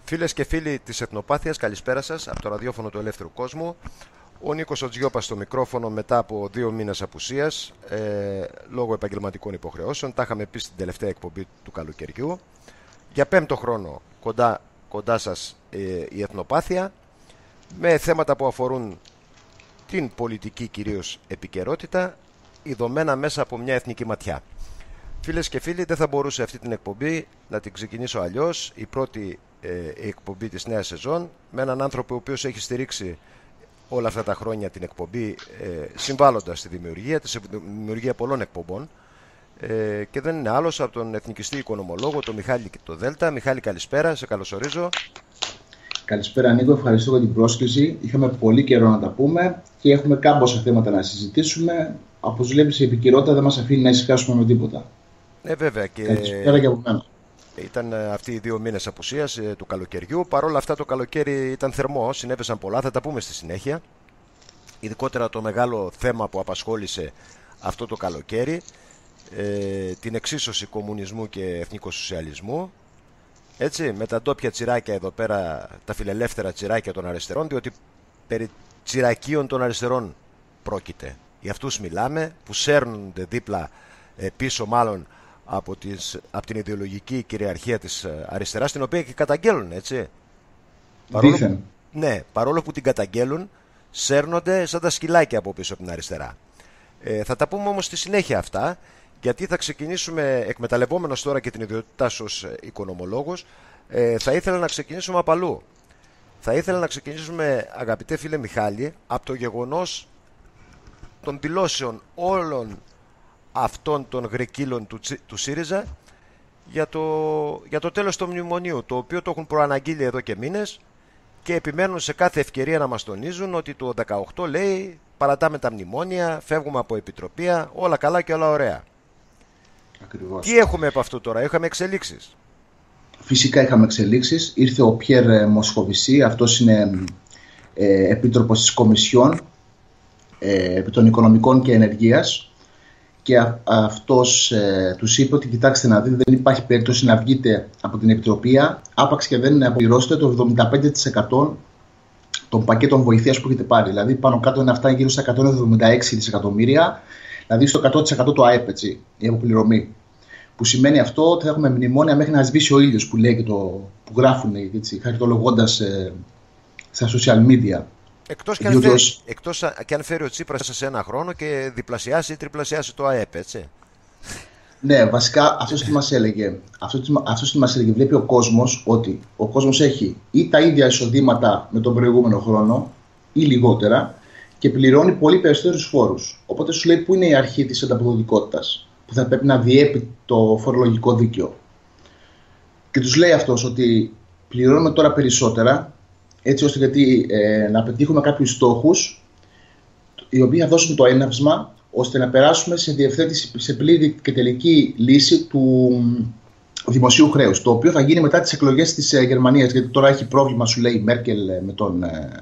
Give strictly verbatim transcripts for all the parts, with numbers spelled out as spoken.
Φίλες και φίλοι της Εθνοπάθειας, καλησπέρα σας από το ραδιόφωνο του Ελεύθερου Κόσμου. Ο Νίκος ο Τζιόπας στο μικρόφωνο μετά από δύο μήνες απουσίας ε, λόγω επαγγελματικών υποχρεώσεων. Τα είχαμε πει στην τελευταία εκπομπή του καλοκαιριού. Για πέμπτο χρόνο κοντά, κοντά σας ε, η Εθνοπάθεια με θέματα που αφορούν την πολιτική κυρίως επικαιρότητα, ειδωμένα μέσα από μια εθνική ματιά. Φίλες και φίλοι, δεν θα μπορούσε αυτή την εκπομπή να την ξεκινήσω αλλιώς. Η πρώτη ε, η εκπομπή της νέας σεζόν με έναν άνθρωπο ο οποίος έχει στηρίξει όλα αυτά τα χρόνια την εκπομπή ε, συμβάλλοντας στη δημιουργία, τη δημιουργία πολλών εκπομπών ε, και δεν είναι άλλος από τον εθνικιστή οικονομολόγο, τον Μιχάλη το Δέλτα. Μιχάλη, καλησπέρα, σε καλωσορίζω. Καλησπέρα Νίκο, ευχαριστώ για την πρόσκληση. Είχαμε πολύ καιρό να τα πούμε και έχουμε κάμποσα θέματα να συζητήσουμε. Όπως βλέπεις, η επικαιρότητα δεν μας αφήνει να ησυχάσουμε με τίποτα. Ε, βέβαια. Και... Καλησπέρα και από μένα. Ήταν αυτοί οι δύο μήνες απουσίας ε, του καλοκαιριού. Παρ' όλα αυτά το καλοκαίρι ήταν θερμό, συνέβησαν πολλά, θα τα πούμε στη συνέχεια. Ειδικότερα το μεγάλο θέμα που απασχόλησε αυτό το καλοκαίρι, ε, την εξίσωση κομμουνισμού και εθνικοσοσιαλισμού. Έτσι, με τα ντόπια τσιράκια εδώ πέρα, τα φιλελεύθερα τσιράκια των αριστερών, διότι περί τσιρακίων των αριστερών πρόκειται. Για αυτούς μιλάμε, που σέρνονται δίπλα, ε, πίσω μάλλον, Από, τις, από την ιδεολογική κυριαρχία της αριστεράς, την οποία και καταγγέλουν, έτσι. Παρόλο που, ναι, παρόλο που την καταγγέλουν, σέρνονται σαν τα σκυλάκια από πίσω από την αριστερά. Ε, θα τα πούμε όμως στη συνέχεια αυτά, γιατί θα ξεκινήσουμε, εκμεταλλευόμενος τώρα και την ιδιότητά σου ως οικονομολόγος, ε, θα ήθελα να ξεκινήσουμε από αλλού. Θα ήθελα να ξεκινήσουμε, αγαπητέ φίλε Μιχάλη, από το γεγονός των δηλώσεων όλων αυτών των γρεκύλων του, του ΣΥΡΙΖΑ για το, για το τέλος του μνημονίου, το οποίο το έχουν προαναγγείλει εδώ και μήνες και επιμένουν σε κάθε ευκαιρία να μας τονίζουν ότι το δεκαοκτώ, λέει, παρατάμε τα μνημόνια, φεύγουμε από επιτροπία, όλα καλά και όλα ωραία. Ακριβώς. Τι έχουμε από αυτό τώρα, είχαμε εξελίξεις? Φυσικά είχαμε εξελίξεις. Ήρθε ο Πιέρ Μοσχοβησί, αυτός είναι ε, επίτροπος της Κομισιόν ε, επί των Οικονομικών και Ενεργείας. Και α, αυτός ε, τους είπε ότι κοιτάξτε να δείτε, δεν υπάρχει περίπτωση να βγείτε από την Επιτροπή άπαξ και δεν αποπληρώσετε το εβδομήντα πέντε τοις εκατό των πακέτων βοηθείας που έχετε πάρει. Δηλαδή πάνω κάτω είναι αυτά γύρω στα εκατόν εβδομήντα έξι δισεκατομμύρια, δηλαδή στο εκατό τοις εκατό του ΑΕΠ, έτσι, η αποπληρωμή. Που σημαίνει αυτό ότι θα έχουμε μνημόνια μέχρι να σβήσει ο ήλιος, που, λέει και το, που γράφουν, έτσι, χαριτολογώντας ε, στα social media. Εκτός και, αν φέρει, εκτός και αν φέρει ο Τσίπρας σε ένα χρόνο και διπλασιάσει ή τριπλασιάσει το ΑΕΠ, έτσι. Ναι, βασικά αυτός τι μας έλεγε. Αυτός τι μας έλεγε. Βλέπει ο κόσμος ότι ο κόσμος έχει ή τα ίδια εισοδήματα με τον προηγούμενο χρόνο ή λιγότερα και πληρώνει πολύ περισσότερους φόρους. Οπότε σου λέει πού είναι η αρχή της ανταποδοτικότητας που θα πρέπει να διέπει το φορολογικό δίκαιο. Και τους λέει αυτός ότι πληρώνουμε τώρα περισσότερα, έτσι ώστε γιατί, ε, να πετύχουμε κάποιους στόχους οι οποίοι θα δώσουν το έναυσμα ώστε να περάσουμε σε διευθέτηση, σε πλήρη και τελική λύση του δημοσίου χρέους, το οποίο θα γίνει μετά τις εκλογές της ε, Γερμανίας, γιατί τώρα έχει πρόβλημα, σου λέει, η Μέρκελ με τον, ε,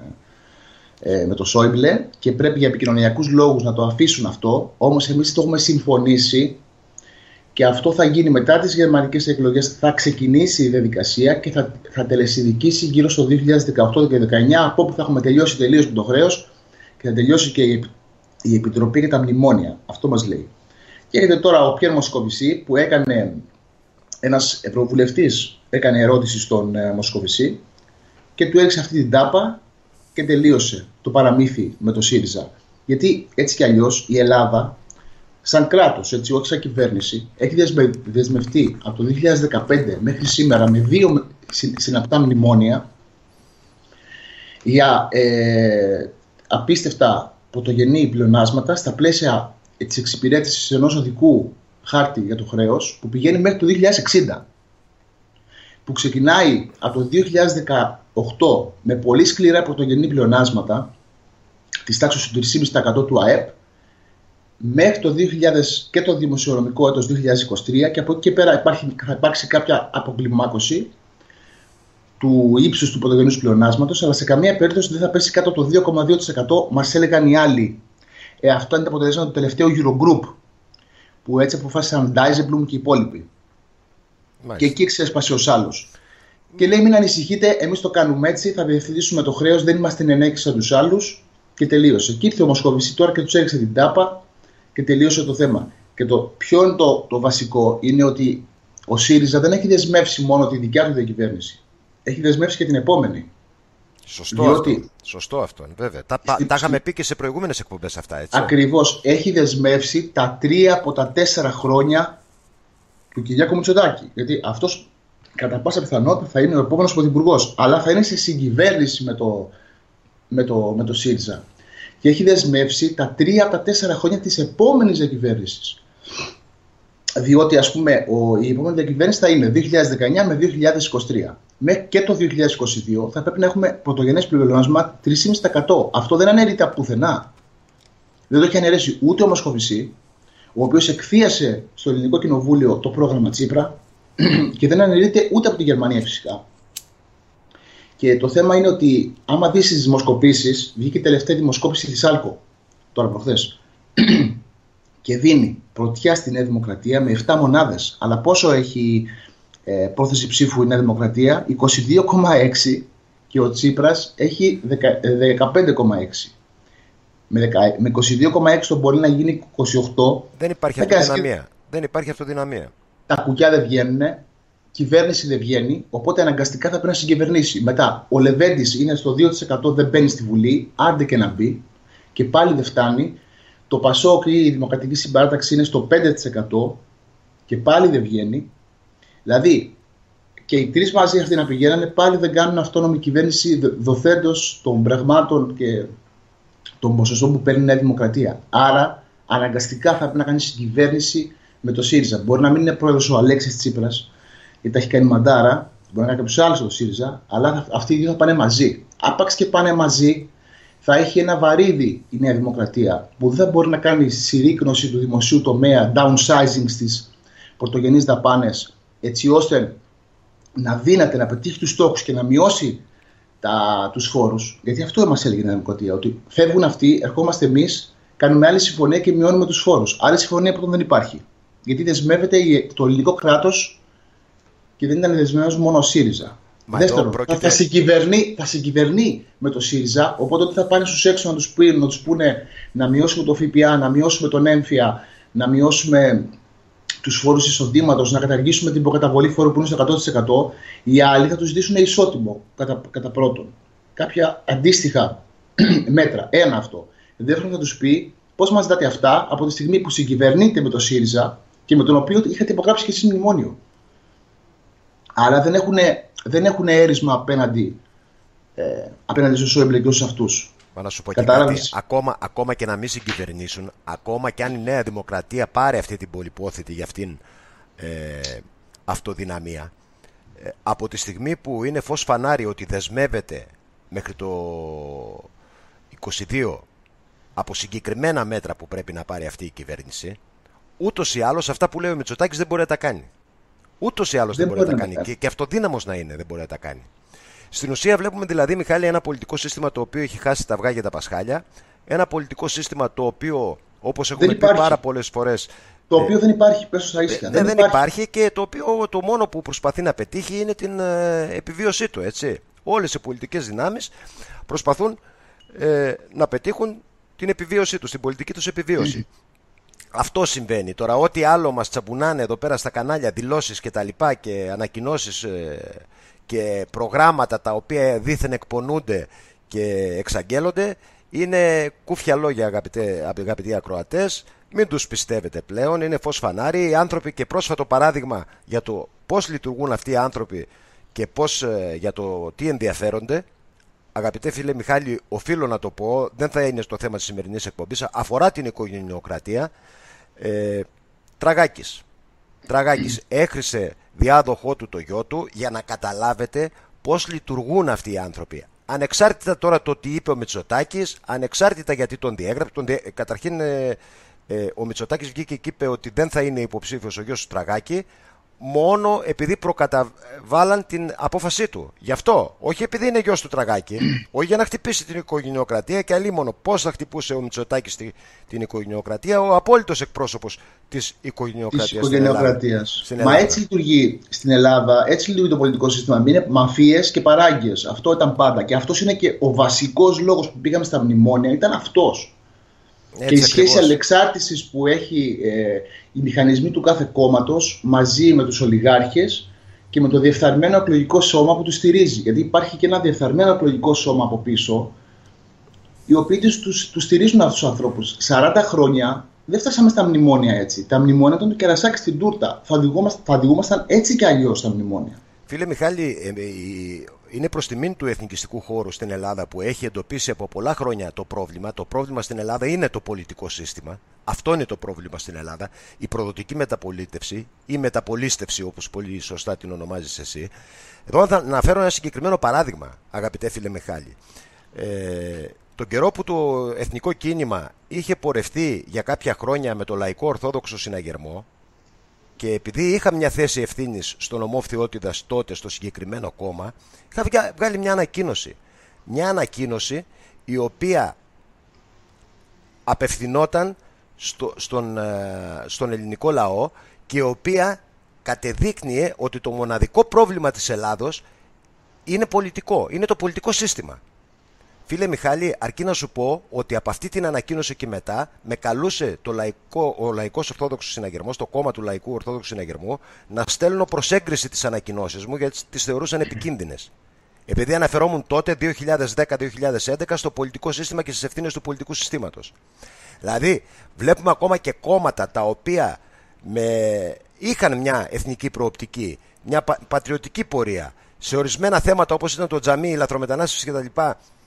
ε, με τον Σόιμπλε και πρέπει για επικοινωνιακούς λόγους να το αφήσουν αυτό, όμως εμείς το έχουμε συμφωνήσει και αυτό θα γίνει μετά τις γερμανικές εκλογές. Θα ξεκινήσει η διαδικασία και θα, θα τελεσιδικήσει γύρω στο δύο χιλιάδες δεκαοκτώ και δύο χιλιάδες δεκαεννιά, από όπου θα έχουμε τελειώσει τελείως με το χρέος και θα τελειώσει και η, η Επιτροπή για τα μνημόνια. Αυτό μας λέει. Και έχετε τώρα ο Πιέρ Μοσκοβησί, που έκανε ένας ευρωβουλευτής, έκανε ερώτηση στον ε, Μοσκοβησί και του έριξε αυτή την τάπα και τελείωσε το παραμύθι με το ΣΥΡΙΖΑ. Γιατί έτσι κι αλλιώς η Ελλάδα, σαν κράτος, έτσι, όχι σαν κυβέρνηση, έχει δεσμευτεί από το δύο χιλιάδες δεκαπέντε μέχρι σήμερα με δύο συναπτά μνημόνια για ε, απίστευτα πρωτογενή πλεονάσματα στα πλαίσια της εξυπηρέτησης ενός οδικού χάρτη για το χρέος που πηγαίνει μέχρι το δύο χιλιάδες εξήντα. Που ξεκινάει από το δύο χιλιάδες δεκαοκτώ με πολύ σκληρά πρωτογενή πλεονάσματα της τάξης του τρία κόμμα πέντε τοις εκατό του ΑΕΠ μέχρι το δύο χιλιάδες και το δημοσιονομικό έτος δύο χιλιάδες είκοσι τρία, και από εκεί και πέρα υπάρχει, θα υπάρξει κάποια αποκλιμάκωση του ύψους του πρωτογενούς πλεονάσματος, αλλά σε καμία περίπτωση δεν θα πέσει κάτω από το δύο κόμμα δύο τοις εκατό, μας έλεγαν οι άλλοι. Ε, αυτό είναι το αποτέλεσμα του τελευταίου Eurogroup, που έτσι αποφάσισαν Dijsselbloem και οι υπόλοιποι. Μάλιστα. Και εκεί ξέσπασε ως άλλος. και λέει: μην ανησυχείτε, εμείς το κάνουμε έτσι, θα διευθετήσουμε το χρέος, δεν είμαστε ενέκοι σαν τους άλλους. Και τελείωσε. Και ήρθε ο Μοσκοβισή τώρα και τους έριξε την τάπα και τελείωσε το θέμα. Και το ποιο είναι το, το βασικό, είναι ότι ο ΣΥΡΙΖΑ δεν έχει δεσμεύσει μόνο τη δικιά του διακυβέρνηση. Έχει δεσμεύσει και την επόμενη. Σωστό, διότι, αυτό. Σωστό αυτό, βέβαια. Τα, στη, τα είχαμε πει και σε προηγούμενες εκπομπές αυτά, έτσι. Ακριβώς. Έχει δεσμεύσει τα τρία από τα τέσσερα χρόνια του Κυριάκου Μητσοτάκη. Γιατί αυτός κατά πάσα πιθανότητα θα είναι ο επόμενος πρωθυπουργός. Αλλά θα είναι σε συγκυβέρνηση με το, με το, με το ΣΥΡΙΖΑ. Και έχει δεσμεύσει τα τρία από τα τέσσερα χρόνια της επόμενης διακυβέρνησης. Διότι, ας πούμε, ο, η επόμενη διακυβέρνηση θα είναι δύο χιλιάδες δεκαεννιά με δύο χιλιάδες είκοσι τρία. Μέχρι και το δύο χιλιάδες είκοσι δύο θα πρέπει να έχουμε πρωτογενές πλεονάσμα τρία κόμμα πέντε τοις εκατό. Αυτό δεν αναιρείται από πουθενά. Δεν το έχει αναιρέσει ούτε ο Μοσκοβισή, ο οποίος εκθίασε στο Ελληνικό Κοινοβούλιο το πρόγραμμα Τσίπρα και δεν αναιρείται ούτε από τη Γερμανία φυσικά. Και το θέμα είναι ότι, άμα δεις τις δημοσκοπήσεις, βγήκε η τελευταία δημοσκόπηση της Άλκο, τώρα προχθές, και δίνει πρωτιά στη Νέα Δημοκρατία με επτά μονάδες. Αλλά πόσο έχει ε, πρόθεση ψήφου η Νέα Δημοκρατία? είκοσι δύο κόμμα έξι και ο Τσίπρας έχει δεκαπέντε κόμμα έξι. Με, με είκοσι δύο κόμμα έξι το μπορεί να γίνει είκοσι οκτώ. Δεν υπάρχει αυτοδυναμία. Και... Δεν υπάρχει αυτοδυναμία. Τα κουκιά δεν βγαίνουν, κυβέρνηση δεν βγαίνει, οπότε αναγκαστικά θα πρέπει να συγκυβερνήσει. Μετά, ο Λεβέντης είναι στο δύο τοις εκατό, δεν μπαίνει στη Βουλή, άντε και να μπει, και πάλι δεν φτάνει. Το Πασόκ ή η Δημοκρατική Συμπαράταξη είναι στο πέντε τοις εκατό και πάλι δεν βγαίνει. Δηλαδή, και οι τρεις μαζί αυτοί να πηγαίνανε, πάλι δεν κάνουν αυτόνομη κυβέρνηση δοθέντως των πραγμάτων και των ποσοστών που παίρνει η Νέα Δημοκρατία. Άρα, αναγκαστικά θα πρέπει να κάνει συγκυβέρνηση με το ΣΥΡΙΖΑ. Μπορεί να μην είναι πρόεδρος ο Αλέξης Τσίπρας, γιατί τα έχει κάνει μαντάρα, μπορεί να είναι κάποιος άλλος στο ΣΥΡΙΖΑ, αλλά αυτοί οι δύο θα πάνε μαζί. Άπαξ και πάνε μαζί, θα έχει ένα βαρύδι η Νέα Δημοκρατία που δεν μπορεί να κάνει συρρίκνωση του δημοσίου τομέα, downsizing στις πρωτογενείς δαπάνες, έτσι ώστε να δύναται να πετύχει τους στόχους και να μειώσει τα, τους φόρους. Γιατί αυτό μας έλεγε η Νέα Δημοκρατία, ότι φεύγουν αυτοί, ερχόμαστε εμείς, κάνουμε άλλη συμφωνία και μειώνουμε τους φόρους. Άλλη συμφωνία που δεν υπάρχει. Γιατί δεσμεύεται το ελληνικό κράτος και δεν ήταν δεσμευμένος μόνο ο ΣΥΡΙΖΑ. Μα δεύτερον, πρόκειται... θα, συγκυβερνεί, θα συγκυβερνεί με το ΣΥΡΙΖΑ, οπότε ότι θα πάνε στους έξω να τους, πει, να τους πούνε να μειώσουμε το ΦΠΑ, να μειώσουμε τον έμφυα, να μειώσουμε τους φόρους εισοδήματος, να καταργήσουμε την προκαταβολή φόρου που είναι στο εκατό τοις εκατό, οι άλλοι θα τους ζητήσουν ισότιμο κατά, κατά πρώτον. Κάποια αντίστοιχα μέτρα. Ένα αυτό. Δεύτερον, θα τους πει πώς μας ζητάτε αυτά από τη στιγμή που συγκυβερνείτε με το ΣΥΡΙΖΑ και με τον οποίο είχατε υπογράψει και εσείς μνημόνιο. Άρα δεν έχουν, δεν έχουν έρισμα απέναντι, ε, απέναντι στους εμπλεκούς αυτούς. Μα να σου πω και κάτι, ακόμα, ακόμα και να μην συγκυβερνήσουν, ακόμα και αν η Νέα Δημοκρατία πάρει αυτή την πολυπόθητη για αυτήν ε, αυτοδυναμία, ε, από τη στιγμή που είναι φως φανάρι ότι δεσμεύεται μέχρι το είκοσι δύο από συγκεκριμένα μέτρα που πρέπει να πάρει αυτή η κυβέρνηση, ούτως ή άλλως αυτά που λέει ο Μητσοτάκης δεν μπορεί να τα κάνει. Ούτως ή άλλως δεν, δεν μπορεί να τα κάνει. Και, και αυτοδύναμος να είναι, δεν μπορεί να τα κάνει. Στην ουσία βλέπουμε δηλαδή, Μιχάλη, ένα πολιτικό σύστημα το οποίο έχει χάσει τα αυγά για τα πασχάλια. Ένα πολιτικό σύστημα το οποίο, όπως έχουμε πει πάρα πολλές φορές. Το οποίο ε, δεν υπάρχει, πες στα ίσια. Ε, δεν, δεν υπάρχει. υπάρχει και το οποίο το μόνο που προσπαθεί να πετύχει είναι την ε, επιβίωσή του. Έτσι. Όλες οι πολιτικές δυνάμεις προσπαθούν ε, να πετύχουν την επιβίωσή του, την πολιτική τους επιβίωση. Αυτό συμβαίνει. Τώρα, ό,τι άλλο μας τσαμπουνάνε εδώ πέρα στα κανάλια, δηλώσεις και τα λοιπά και ανακοινώσεις ε, και προγράμματα τα οποία δήθεν εκπονούνται και εξαγγέλλονται, είναι κούφια λόγια, αγαπητέ, αγαπητοί ακροατές. Μην τους πιστεύετε πλέον, είναι φως φανάρι. Οι άνθρωποι, και πρόσφατο παράδειγμα για το πώς λειτουργούν αυτοί οι άνθρωποι και πώς, ε, για το τι ενδιαφέρονται. Αγαπητέ φίλε Μιχάλη, οφείλω να το πω, δεν θα είναι στο θέμα της σημερινής εκπομπής, αφορά την οικογενειοκρατία. Ε, Τραγάκης Τραγάκης έχρισε διάδοχό του το γιο του για να καταλάβετε πώς λειτουργούν αυτοί οι άνθρωποι. Ανεξάρτητα τώρα το τι είπε ο Μητσοτάκης, ανεξάρτητα γιατί τον διέγραψε. Τον διέ... Καταρχήν ε, ε, ο Μητσοτάκης βγήκε και είπε ότι δεν θα είναι υποψήφιος ο γιος του Τραγάκη. μόνο επειδή προκαταβάλαν την απόφασή του. Γι' αυτό, όχι επειδή είναι γιος του Τραγάκη, όχι για να χτυπήσει την οικογενειοκρατία και αλλήμωνο πώς θα χτυπούσε ο Μητσοτάκης την οικογενειοκρατία, ο απόλυτος εκπρόσωπος της οικογενειοκρατίας. Της οικογενειοκρατίας. Στην Ελλάδα. Μα έτσι λειτουργεί στην Ελλάδα, έτσι λειτουργεί το πολιτικό σύστημα. Είναι μαφίες και παράγκες. Αυτό ήταν πάντα. Και αυτός είναι και ο βασικός λόγος που πήγαμε στα μνημόνια, ήταν αυτός. Έτσι, και η σχέση αλεξάρτησης που έχει ε, οι μηχανισμοί του κάθε κόμματος μαζί με τους ολιγάρχες και με το διεφθαρμένο εκλογικό σώμα που τους στηρίζει. Γιατί υπάρχει και ένα διεφθαρμένο εκλογικό σώμα από πίσω, οι οποίοι τους, τους στηρίζουν αυτούς τους ανθρώπους. σαράντα χρόνια δεν φτάσαμε στα μνημόνια έτσι. Τα μνημόνια ήταν το κερασάκι στην τούρτα. Θα οδηγούμασταν έτσι και αλλιώς στα μνημόνια. Φίλε Μιχάλη, ε, ε, είναι προς τιμήν του εθνικιστικού χώρου στην Ελλάδα που έχει εντοπίσει από πολλά χρόνια το πρόβλημα. Το πρόβλημα στην Ελλάδα είναι το πολιτικό σύστημα. Αυτό είναι το πρόβλημα στην Ελλάδα. Η προδοτική μεταπολίτευση ή μεταπολίστευση, όπως πολύ σωστά την ονομάζεις εσύ. Εδώ θα αναφέρω ένα συγκεκριμένο παράδειγμα, αγαπητέ φίλε Μιχάλη. Ε, τον καιρό που το εθνικό κίνημα είχε πορευτεί για κάποια χρόνια με το Λαϊκό Ορθόδοξο Συναγερμό, και επειδή είχα μια θέση ευθύνης στον Ομόφθιότητας τότε στο συγκεκριμένο κόμμα, είχα βγάλει μια ανακοίνωση. Μια ανακοίνωση η οποία απευθυνόταν στο, στον, στον ελληνικό λαό και η οποία κατεδείκνυε ότι το μοναδικό πρόβλημα της Ελλάδος είναι πολιτικό, είναι το πολιτικό σύστημα. Φίλε Μιχάλη, αρκεί να σου πω ότι από αυτή την ανακοίνωση και μετά με καλούσε το λαϊκό, ο Λαϊκός Ορθόδοξος Συναγερμός, το κόμμα του Λαϊκού Ορθόδοξου Συναγερμού, να στέλνω προς έγκριση τις ανακοινώσεις μου γιατί τις θεωρούσαν επικίνδυνες. Επειδή αναφερόμουν τότε δύο χιλιάδες δέκα δύο χιλιάδες έντεκα στο πολιτικό σύστημα και στις ευθύνες του πολιτικού συστήματος. Δηλαδή, βλέπουμε ακόμα και κόμματα τα οποία με... είχαν μια εθνική προοπτική, μια πα... πατριωτική πορεία σε ορισμένα θέματα όπως ήταν το τζαμί, η λαθρομετανάστευση κτλ.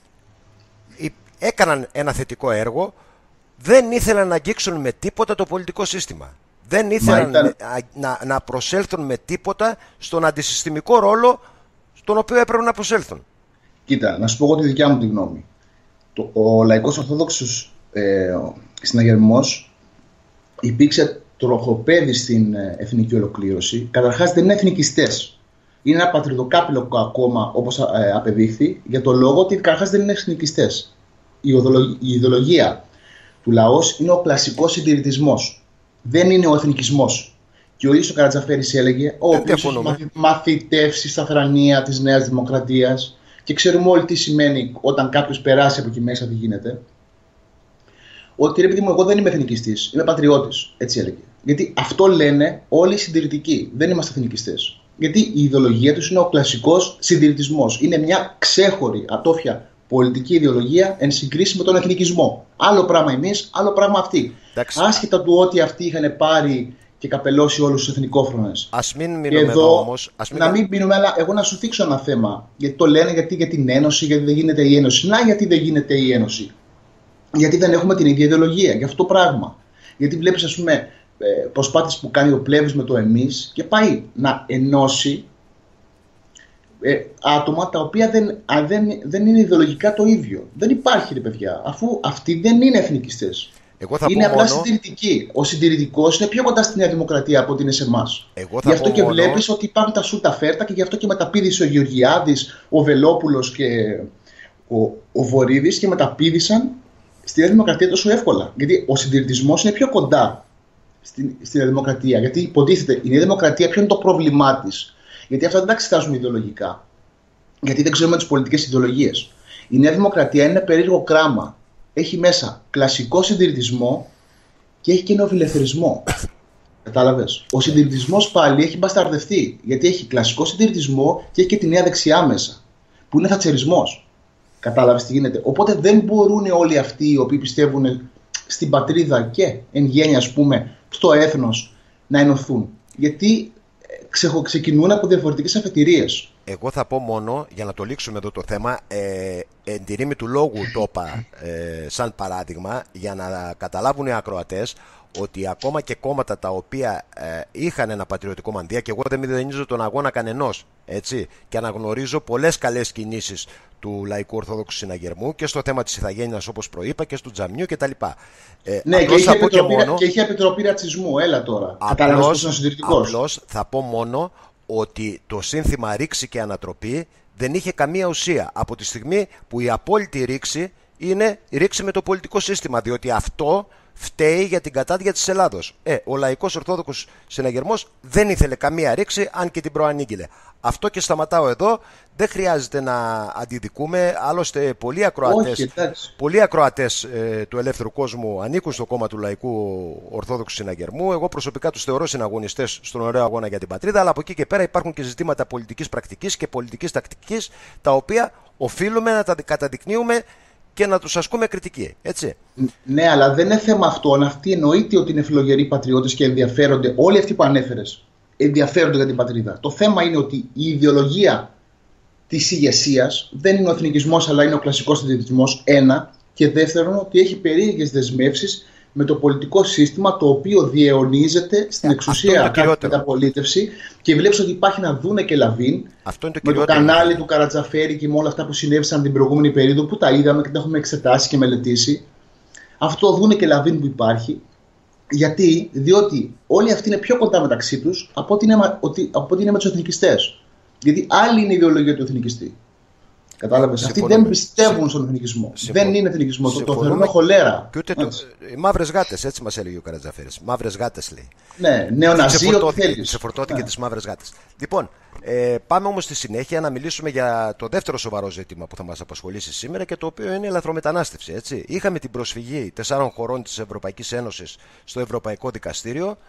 Έκαναν ένα θετικό έργο, δεν ήθελαν να αγγίξουν με τίποτα το πολιτικό σύστημα. Δεν ήθελαν ήταν... να, να προσέλθουν με τίποτα στον αντισυστημικό ρόλο στον οποίο έπρεπε να προσέλθουν. Κοίτα, να σου πω εγώ τη δικιά μου τη γνώμη. Το, ο Λαϊκός Ορθόδοξος ε, Συναγερμός υπήρξε τροχοπέδι στην ε, εθνική ολοκλήρωση. Καταρχάς δεν είναι εθνικιστές. Είναι ένα πατριδοκάπηλο κόμμα, όπως ε, απεδείχθη, για το λόγο ότι καταρχάς δεν είναι εθνικιστές. Η, ιδεολογία, η ιδεολογία του λαός είναι ο κλασικός συντηρητισμός. Δεν είναι ο εθνικισμός. Και ο ίδιος ο Καρατζαφέρης έλεγε, ο οποίος έχει μαθητεύσει στα θρανία της Νέας Δημοκρατίας και ξέρουμε όλοι τι σημαίνει όταν κάποιος περάσει από εκεί μέσα, τι γίνεται. Ότι ρε παιδί μου, εγώ δεν είμαι εθνικιστής, είμαι πατριώτης. Έτσι έλεγε. Γιατί αυτό λένε όλοι οι συντηρητικοί. Δεν είμαστε εθνικιστές. Γιατί η ιδεολογία τους είναι ο κλασικός συντηρητισμός. Είναι μια ξέχωρη, ατόφια πολιτική ιδεολογία εν συγκρίση με τον εθνικισμό. Άλλο πράγμα εμείς, άλλο πράγμα αυτοί. Εντάξει. Άσχετα του ότι αυτοί είχαν πάρει και καπελώσει όλους τους εθνικόφρονες. Ας μην μείνουμε εδώ, εδώ όμως. Ας μην... Να μην μείνουμε, αλλά εγώ να σου θίξω ένα θέμα. Γιατί το λένε γιατί για την Ένωση, γιατί δεν γίνεται η Ένωση. Να, γιατί δεν γίνεται η Ένωση. Γιατί δεν έχουμε την ίδια ιδεολογία για αυτό το πράγμα. Γιατί βλέπεις, ας πούμε, προσπάθειες που κάνει ο Πλεύρης με το εμείς και πάει να ενώσει ε, άτομα τα οποία δεν, α, δεν, δεν είναι ιδεολογικά το ίδιο. Δεν υπάρχει, ρε παιδιά, αφού αυτοί δεν είναι εθνικιστές. Εγώ θα είναι πω απλά μόνο... συντηρητικοί. Ο συντηρητικός είναι πιο κοντά στη Νέα Δημοκρατία από ότι είναι σε εμάς. Γι' αυτό και μόνο... βλέπεις ότι υπάρχουν τα σούτα φέρτα και γι' αυτό και μεταπήδησε ο Γεωργιάδης, ο Βελόπουλος και ο, ο Βορίδης και μεταπήδησαν στη Νέα Δημοκρατία τόσο εύκολα. Γιατί ο συντηρητισμός είναι πιο κοντά στη, στη Νέα Δημοκρατία. Γιατί υποτίθεται η Νέα Δημοκρατία ποιο είναι το πρόβλημά της. Γιατί αυτά δεν τα εξετάζουμε ιδεολογικά. Γιατί δεν ξέρουμε τις πολιτικές ιδεολογίες. Η Νέα Δημοκρατία είναι ένα περίεργο κράμα. Έχει μέσα κλασικό συντηρητισμό και έχει και νεοφιλελευθερισμό. Κατάλαβες. Ο συντηρητισμός πάλι έχει μπασταρδευτεί. Γιατί έχει κλασικό συντηρητισμό και έχει και τη νέα δεξιά μέσα. Που είναι θατσερισμός. Κατάλαβες τι γίνεται. Οπότε δεν μπορούν όλοι αυτοί οι οποίοι πιστεύουν στην πατρίδα και εν γέννη, ας πούμε, στο έθνος να ενωθούν. Γιατί ξεκινούν από διαφορετικές αφετηρίες. Εγώ θα πω μόνο, για να το λήξουμε εδώ το θέμα, ε, εν τη ρήμη του λόγου το είπα ε, σαν παράδειγμα, για να καταλάβουν οι ακροατές ότι ακόμα και κόμματα τα οποία ε, είχαν ένα πατριωτικό μανδύα, και εγώ δεν μηδενίζω τον αγώνα κανενός, έτσι, και αναγνωρίζω πολλές καλές κινήσεις του Λαϊκού Ορθόδοξου Συναγερμού και στο θέμα της ηθαγένειας, όπως προείπα, και του τζαμιού κτλ. Ε, ναι, και είχε, και, μόνο, και είχε επιτροπή ρατσισμού, έλα τώρα. Απλώς, απλώς θα πω μόνο ότι το σύνθημα ρήξη και ανατροπή δεν είχε καμία ουσία από τη στιγμή που η απόλυτη ρήξη είναι η ρήξη με το πολιτικό σύστημα, διότι αυτό φταίει για την κατάδια της Ελλάδος. Ε, ο Λαϊκός Ορθόδοξος Συναγερμός δεν ήθελε καμία ρήξη, αν και την προανήγγειλε. Αυτό και σταματάω εδώ. Δεν χρειάζεται να αντιδικούμε. Άλλωστε, πολλοί ακροατές, πολλοί ακροατές ε, του ελεύθερου κόσμου ανήκουν στο κόμμα του Λαϊκού Ορθόδοξου Συναγερμού. Εγώ προσωπικά τους θεωρώ συναγωνιστές στον ωραίο αγώνα για την πατρίδα. Αλλά από εκεί και πέρα υπάρχουν και ζητήματα πολιτικής πρακτικής και πολιτικής τακτικής, τα οποία οφείλουμε να τα καταδεικνύουμε και να τους ασκούμε κριτική, έτσι. Ναι, αλλά δεν είναι θέμα αυτών. Αυτοί εννοείται ότι είναι φιλογεροί πατριώτες και ενδιαφέρονται. Όλοι αυτοί που ανέφερες ενδιαφέρονται για την πατρίδα. Το θέμα είναι ότι η ιδεολογία της ηγεσίας δεν είναι ο εθνικισμός, αλλά είναι ο κλασικός συντηρητισμός. Ένα. Και δεύτερον, ότι έχει περίεργες δεσμεύσεις με το πολιτικό σύστημα, το οποίο διαιωνίζεται στην εξουσία κατά μεταπολίτευση, και βλέπεις ότι υπάρχει ένα Δούνε και Λαβίν το με το κανάλι του Καρατζαφέρη και με όλα αυτά που συνέβησαν την προηγούμενη περίοδο, που τα είδαμε και τα έχουμε εξετάσει και μελετήσει. Αυτό Δούνε και Λαβίν που υπάρχει. Γιατί, διότι όλοι αυτοί είναι πιο κοντά μεταξύ τους από ότι είναι, από ότι είναι με τους εθνικιστές. Γιατί άλλη είναι η ιδεολογία του εθνικιστή. Κατάλαβες. Αυτοί δεν πιστεύουν στον εθνικισμό. Συμφωνώ. Δεν είναι εθνικισμό. Το, το θεωρούμε χολέρα. Και ούτε το, οι μαύρες γάτες, έτσι μας έλεγε ο Καρατζαφέρης. Μαύρες γάτες λέει. Ναι, νεοναζί, ό,τι θέλεις. Σε φορτώθηκε τις μαύρες γάτες. Λοιπόν, ε, πάμε όμως στη συνέχεια να μιλήσουμε για το δεύτερο σοβαρό ζήτημα που θα μας απασχολήσει σήμερα, και το οποίο είναι η λαθρομετανάστευση. Έτσι. Είχαμε την προσφυγή τεσσάρων χωρών της Ευρωπαϊκής Ένωσης στο Ευρωπαϊκό Δικαστήριο.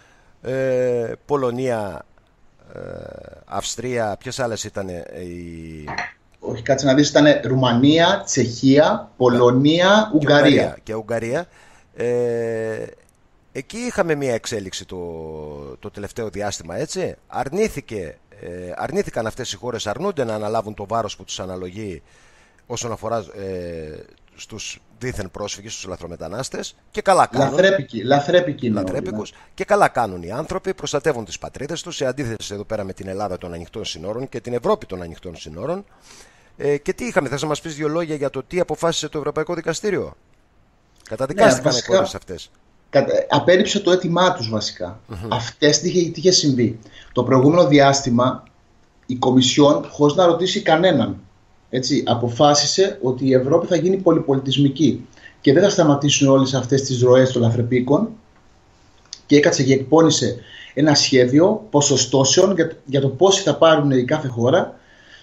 Ε, Πολωνία, ε, Αυστρία, ποιες άλλες ήταν οι. Όχι, κάτσε να δεις, ήταν Ρουμανία, Τσεχία, Πολωνία, και Ουγγαρία. Ουγγαρία. Και Ουγγαρία. Ε, εκεί είχαμε μία εξέλιξη το, το τελευταίο διάστημα, έτσι. Αρνήθηκε, ε, αρνήθηκαν αυτές οι χώρες, αρνούνται να αναλάβουν το βάρος που τους αναλογεί όσον αφορά ε, στους δίθεν πρόσφυγες, στους λαθρομετανάστες, και καλά κάνουν. Λαθρέπικοι, λαθρέπικοι λαθρέπικους, και καλά κάνουν οι άνθρωποι, προστατεύουν τις πατρίδες τους, σε αντίθεση εδώ πέρα με την Ελλάδα των ανοιχτών συνόρων και την Ευρώπη των ανοιχτών συνόρων. Ε, και τι είχαμε, θες να μας πεις δύο λόγια για το τι αποφάσισε το Ευρωπαϊκό Δικαστήριο? Καταδικάστηκαν ναι, οι χώρες αυτές. Απέρριψε το αίτημά τους βασικά. Mm-hmm. Αυτές τι είχε, τι είχε συμβεί. Το προηγούμενο διάστημα η Κομισιόν, χωρίς να ρωτήσει κανέναν, έτσι, αποφάσισε ότι η Ευρώπη θα γίνει πολυπολιτισμική και δεν θα σταματήσουν όλες αυτές τις ροές των λαθρεπίκων, και έκατσε και εκπώνησε ένα σχέδιο ποσοστώσεων για, για το πόσοι θα πάρουν η κάθε χώρα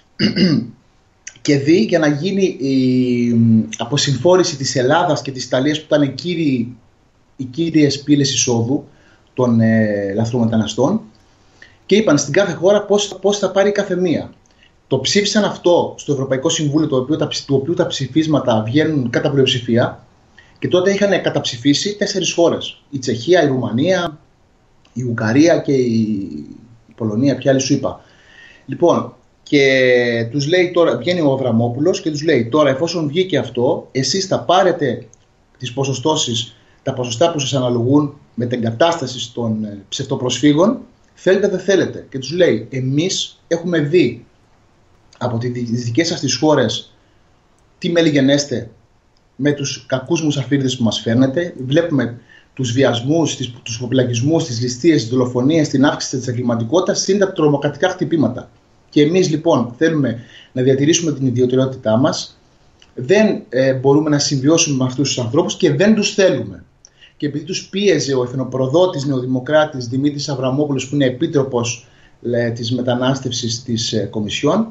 και δει για να γίνει η αποσυμφόρηση της Ελλάδας και της Ιταλίας, που ήταν κύριοι, οι κύριες πύλες εισόδου των ε, λαθρομεταναστών, και είπαν στην κάθε χώρα πώς, πώς θα πάρει κάθε μία. Το ψήφισαν αυτό στο Ευρωπαϊκό Συμβούλιο, το οποίο, τα, το οποίο τα ψηφίσματα βγαίνουν κατά πλειοψηφία, και τότε είχαν καταψηφίσει τέσσερις χώρες. Η Τσεχία, η Ρουμανία, η Ουγγαρία και η, η Πολωνία, ποια άλλη σου είπα. Λοιπόν, και τους λέει τώρα, βγαίνει ο Αβραμόπουλος και τους λέει τώρα, εφόσον βγήκε αυτό, εσείς θα πάρετε τις ποσοστώσεις, τα ποσοστά που σας αναλογούν με την κατάσταση των ε, ψευτοπροσφύγων, θέλετε δεν θέλετε. Και τους λέει, εμείς έχουμε δει από τις δικές σας τις χώρες τι μελιγενέστε με τους κακούς μουσαφίριδες που μας φέρνετε. Βλέπουμε τους βιασμούς, τους υποπλαγισμούς, τις ληστείες, τις δολοφονίες, την αύξηση της εγκληματικότητας, είναι τα τρομοκρατικά χτυπήματα. Και εμείς λοιπόν θέλουμε να διατηρήσουμε την ιδιαιτερότητά μας, δεν ε, μπορούμε να συμβιώσουμε με αυτούς τους ανθρώπους και δεν τους θέλουμε. Και επειδή τους πίεζε ο εθνοπροδότης νεοδημοκράτης Δημήτρης Αβραμόπουλος, που είναι επίτροπος ε, της μετανάστευσης της ε, Κομισιόν,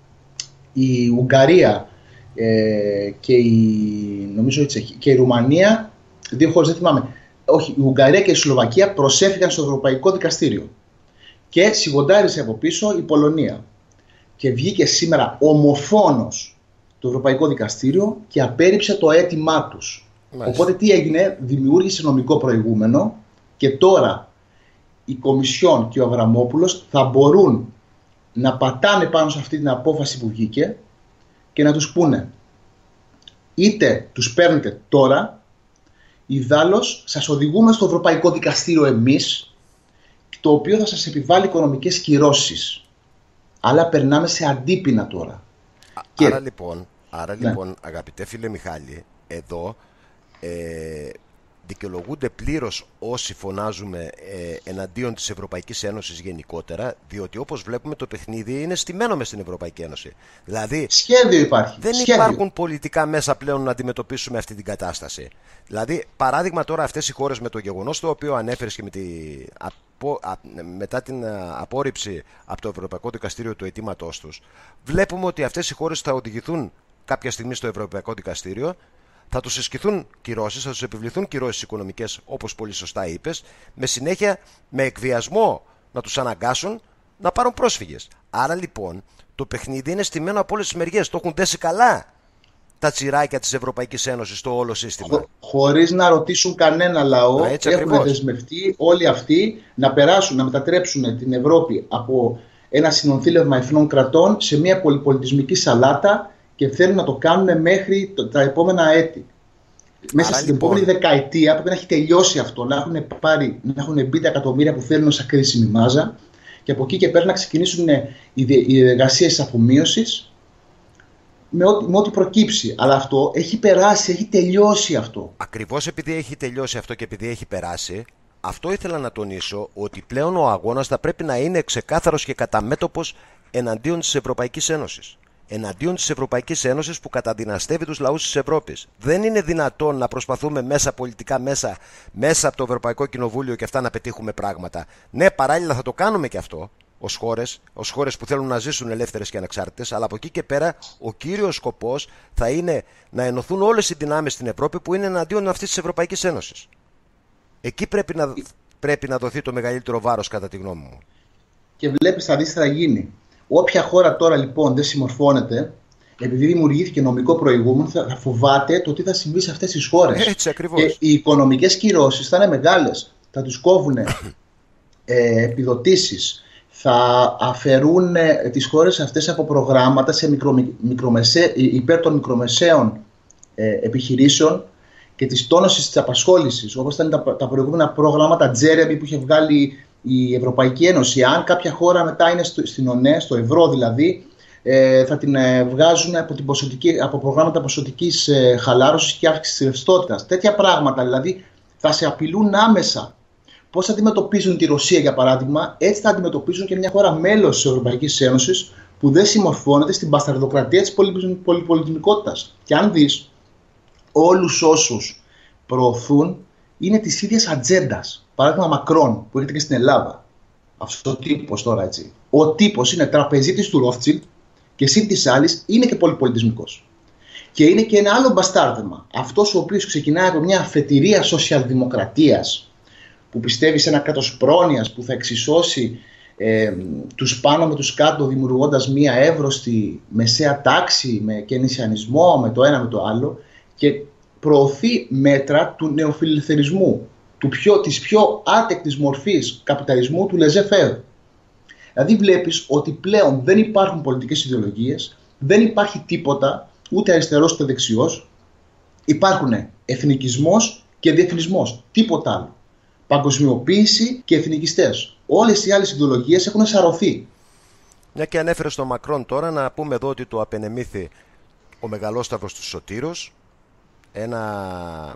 η Ουγγαρία ε, και, η, νομίζω, η Τσεχία, και η Ρουμανία, δύο χώρες δεν θυμάμαι, όχι, η Ουγγαρία και η Σλοβακία προσέφηκαν στο Ευρωπαϊκό Δικαστήριο. Και σιγοντάρισε από πίσω η Πολωνία. Και βγήκε σήμερα ομοφόνος το Ευρωπαϊκό Δικαστήριο και απέρριψε το αίτημά τους. Μάλιστα. Οπότε τι έγινε, δημιούργησε νομικό προηγούμενο, και τώρα η Κομισιόν και ο Αβραμόπουλος θα μπορούν να πατάνε πάνω σε αυτή την απόφαση που βγήκε και να τους πούνε, είτε τους παίρνετε τώρα, ιδάλλως σας οδηγούμε στο Ευρωπαϊκό Δικαστήριο εμείς, το οποίο θα σας επιβάλλει οικονομικές κυρώσεις. Αλλά περνάμε σε αντίπεινα τώρα. Και... Άρα λοιπόν, άρα, ναι. λοιπόν, αγαπητέ φίλε Μιχάλη, εδώ ε, δικαιολογούνται πλήρως όσοι φωνάζουμε ε, εναντίον της Ευρωπαϊκής Ένωσης γενικότερα, διότι όπως βλέπουμε το παιχνίδι είναι στημένο μες στην Ευρωπαϊκή Ένωση. Δηλαδή, σχέδιο υπάρχει. Δεν σχέδιο. υπάρχουν πολιτικά μέσα πλέον να αντιμετωπίσουμε αυτή την κατάσταση. Δηλαδή, παράδειγμα τώρα αυτές οι χώρες με το γεγονός το οποίο ανέφερες και με τη, απο, α, μετά την α, απόρριψη από το Ευρωπαϊκό Δικαστήριο του αιτήματός τους, βλέπουμε ότι αυτές οι χώρες θα οδηγηθούν κάποια στιγμή στο Ευρωπαϊκό Δικαστήριο. Θα τους ασκηθούν κυρώσεις, θα τους επιβληθούν κυρώσεις οικονομικές, όπως πολύ σωστά είπες, με συνέχεια με εκβιασμό να τους αναγκάσουν να πάρουν πρόσφυγες. Άρα λοιπόν το παιχνίδι είναι στημένο από όλες τις μεριές. Το έχουν δέσει καλά τα τσιράκια της Ευρωπαϊκής Ένωσης στο όλο σύστημα. Χω, χωρίς να ρωτήσουν κανένα λαό, έχουν ακριβώς. δεσμευτεί όλοι αυτοί να περάσουν, να μετατρέψουν την Ευρώπη από ένα συνονθήλευμα εθνών κρατών σε μια πολυπολιτισμική σαλάτα. Και θέλουν να το κάνουν μέχρι το, τα επόμενα έτη. Μέσα Άρα, στην λοιπόν... επόμενη δεκαετία πρέπει να έχει τελειώσει αυτό, να έχουν, πάρει, να έχουν μπει τα εκατομμύρια που θέλουν σαν κρίσιμη μάζα και από εκεί και πέρα να ξεκινήσουν οι διεργασίες αφομοίωσης με ό,τι, με ό,τι προκύψει. Αλλά αυτό έχει περάσει, έχει τελειώσει αυτό. Ακριβώς επειδή έχει τελειώσει αυτό και επειδή έχει περάσει, αυτό ήθελα να τονίσω, ότι πλέον ο αγώνας θα πρέπει να είναι ξεκάθαρος και καταμέτωπος εναντίον της Ευρωπαϊκής Ένωσης. Εναντίον της Ευρωπαϊκής Ένωσης που καταδυναστεύει τους λαούς της Ευρώπης. Δεν είναι δυνατόν να προσπαθούμε μέσα πολιτικά μέσα, μέσα από το Ευρωπαϊκό Κοινοβούλιο και αυτά να πετύχουμε πράγματα. Ναι, παράλληλα θα το κάνουμε και αυτό ως χώρες, ως χώρες που θέλουν να ζήσουν ελεύθερες και ανεξάρτητες, αλλά από εκεί και πέρα ο κύριος σκοπός θα είναι να ενωθούν όλες οι δυνάμεις στην Ευρώπη που είναι εναντίον αυτής της Ευρωπαϊκής Ένωσης. Εκεί πρέπει να, πρέπει να δοθεί το μεγαλύτερο βάρος, κατά τη γνώμη μου. Και βλέπεις, θα δεις τι θα γίνει. Όποια χώρα τώρα λοιπόν δεν συμμορφώνεται, επειδή δημιουργήθηκε νομικό προηγούμενο, θα φοβάται το τι θα συμβεί σε αυτές τις χώρες. Έτσι ακριβώς. Και οι οικονομικές κυρώσεις θα είναι μεγάλες. Θα τους κόβουν ε, επιδοτήσεις, θα αφαιρούν ε, τις χώρες αυτές από προγράμματα σε μικρο, μικρομεσαί, υπέρ των μικρομεσαίων ε, επιχειρήσεων και της τόνωσης της απασχόλησης, όπως ήταν τα, τα προηγούμενα προγράμματα Τζέρεμι που είχε βγάλει η Ευρωπαϊκή Ένωση. Αν κάποια χώρα μετά είναι στο, στην ΟΝΕ, στο ευρώ δηλαδή, ε, θα την ε, βγάζουν από, την ποσοτική, από προγράμματα ποσοτικής ε, χαλάρωσης και αύξησης της ρευστότητας. Τέτοια πράγματα δηλαδή θα σε απειλούν άμεσα. Πώς θα αντιμετωπίζουν τη Ρωσία, για παράδειγμα, έτσι θα αντιμετωπίζουν και μια χώρα μέλος της Ευρωπαϊκής Ένωσης που δεν συμμορφώνεται στην μπασταρδοκρατία της πολυπολιτισμικότητας. Και αν δεις, όλους όσους προωθούν είναι της ίδιας ατζέντας. Παράδειγμα Μακρόν, που έρχεται και στην Ελλάδα. Αυτό ο τύπος τώρα, έτσι. Ο τύπος είναι τραπεζίτης του Ρόφτσιλντ και σύν της άλλης είναι και πολυπολιτισμικός. Και είναι και ένα άλλο μπαστάρδεμα. Αυτός ο οποίος ξεκινάει από μια αφετηρία σοσιαλδημοκρατίας, που πιστεύει σε ένα κράτος πρόνοιας που θα εξισώσει ε, τους πάνω με τους κάτω, δημιουργώντας μια εύρωστη μεσαία τάξη με κενησιανισμό, με το ένα με το άλλο, και προωθεί μέτρα του νεοφιλελευθερισμού, του πιο, της πιο άτεκτης μορφής καπιταλισμού, του laissez-faire. Δηλαδή βλέπεις ότι πλέον δεν υπάρχουν πολιτικές ιδεολογίες, δεν υπάρχει τίποτα, ούτε αριστερός ούτε δεξιός, υπάρχουν εθνικισμός και διεθνισμός, τίποτα άλλο. Παγκοσμιοποίηση και εθνικιστές. Όλες οι άλλες ιδεολογίες έχουν σαρωθεί. Μια και ανέφερε στον Μακρόν τώρα, να πούμε εδώ ότι το απενεμήθη ο μεγαλόσταυρος του Σωτήρος, ένα,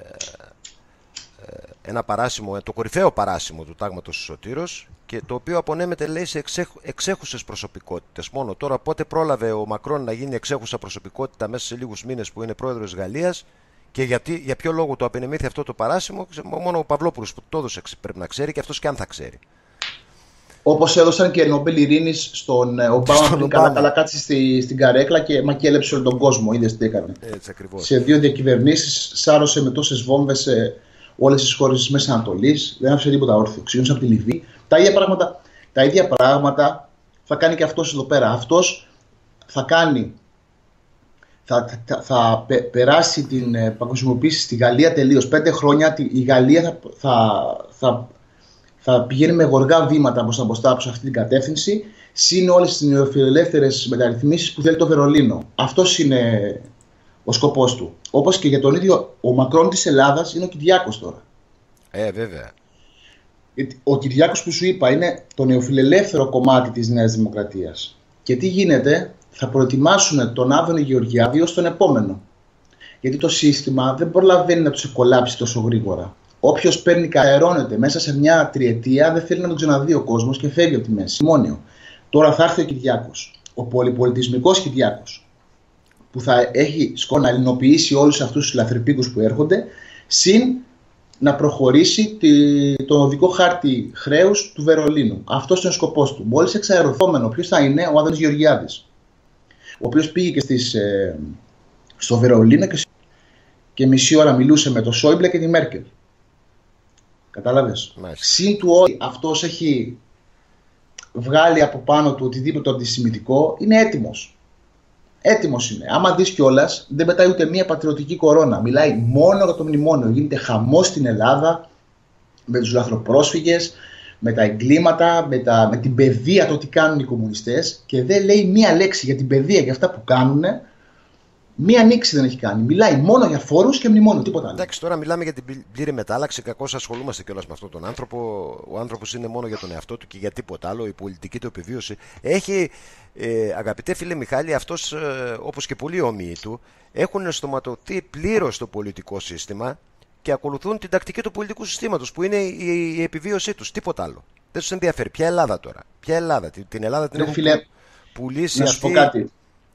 ένα παράσημο, το κορυφαίο παράσημο του τάγματος του Σωτήρος, και το οποίο απονέμεται, λέει, σε εξέχουσες προσωπικότητες. Μόνο τώρα πότε πρόλαβε ο Μακρόν να γίνει εξέχουσα προσωπικότητα μέσα σε λίγους μήνες που είναι πρόεδρος της Γαλλίας, και γιατί, για ποιο λόγο το απενεμήθη αυτό το παράσημο, μόνο ο Παυλόπουλος που το έδωσε πρέπει να ξέρει, και αυτός και αν θα ξέρει. Όπως έδωσαν και Νομπέλ Ειρήνης στον Ομπάμα, που καλά, καλά κάτσε στη, στην καρέκλα και μακέλεψε όλο τον κόσμο. Είδες τι έκανε. Έτσι ακριβώς. Σε δύο διακυβερνήσεις σάρωσε με τόσες βόμβες σε όλες τις χώρες της Μέσης Ανατολής. Δεν άφησε τίποτα όρθιο. Ξύνωσε από τη Λιβύη. Τα ίδια πράγματα, τα ίδια πράγματα θα κάνει και αυτός εδώ πέρα. Αυτός θα κάνει. Θα, θα, θα πε, περάσει την ε, παγκοσμιοποίηση στη Γαλλία τελείως. Πέντε χρόνια η Γαλλία θα, θα, θα, θα πηγαίνει με γοργά βήματα μπροστά μπροστά προς αυτή την κατεύθυνση, συν όλες τις νεοφιλελεύθερες μεταρρυθμίσεις που θέλει το Βερολίνο. Αυτός είναι ο σκοπός του. Όπως και για τον ίδιο ο Μακρόν της Ελλάδας είναι ο Κυριάκος τώρα. Ε, βέβαια. Ο Κυριάκος που σου είπα είναι το νεοφιλελεύθερο κομμάτι της Νέας Δημοκρατίας. Και τι γίνεται? θα προετοιμάσουν τον Άδωνη Γεωργιάδη ως τον επόμενο. Γιατί το σύστημα δεν προλαβαίνει να τους εκολάψει τόσο γρήγορα. Όποιος παίρνει καθαρώνεται μέσα σε μια τριετία, δεν θέλει να τον ξαναδεί ο κόσμος και φεύγει από τη μέση. Μόνιο. Τώρα θα έρθει ο Κυριάκος, ο πολυπολιτισμικός Κυριάκος, που θα έχει σκοπό να ελληνοποιήσει όλους αυτούς τους λαθρεπίκους που έρχονται, συν να προχωρήσει τη, τον οδικό χάρτη χρέους του Βερολίνου. Αυτός είναι ο σκοπός του. Μόλις εξαερωθόμενο, ποιος θα είναι? Ο Άδωνης Γεωργιάδης, ο οποίος πήγε και στις, ε, στο Βερολίνο και, και μισή ώρα μιλούσε με τον Σόιμπλε και τη Μέρκελ. Κατάλαβες. Συν του ότι αυτός έχει βγάλει από πάνω του οτιδήποτε αντισημιτικό, είναι έτοιμος. Έτοιμος είναι. Άμα δεις κιόλας, δεν πετάει ούτε μία πατριωτική κορώνα. Μιλάει μόνο για το μνημόνιο. Γίνεται χαμός στην Ελλάδα με τους λαθροπρόσφυγες, με τα εγκλήματα, με, τα, με την παιδεία, το τι κάνουν οι κομμουνιστές, και δεν λέει μία λέξη για την παιδεία και αυτά που κάνουν. Μία ανοίξη δεν έχει κάνει. Μιλάει μόνο για φόρους και μνημόνιο, τίποτα άλλο. Εντάξει, τώρα μιλάμε για την πλήρη μετάλλαξη. Κακώς ασχολούμαστε κιόλας με αυτόν τον άνθρωπο. Ο άνθρωπος είναι μόνο για τον εαυτό του και για τίποτα άλλο. Η πολιτική του επιβίωση έχει, ε, αγαπητέ φίλε Μιχάλη, αυτός, ε, όπως και πολλοί ομοίοι του, έχουν στοματωθεί πλήρως το πολιτικό σύστημα και ακολουθούν την τακτική του πολιτικού συστήματος, που είναι η, η επιβίωσή τους. Τίποτα άλλο. Δεν τους ενδιαφέρει. Ποια Ελλάδα τώρα? Ποια Ελλάδα? Την, την Ελλάδα την έχουν φίλε, πουλήσει. Να σου πω κάτι.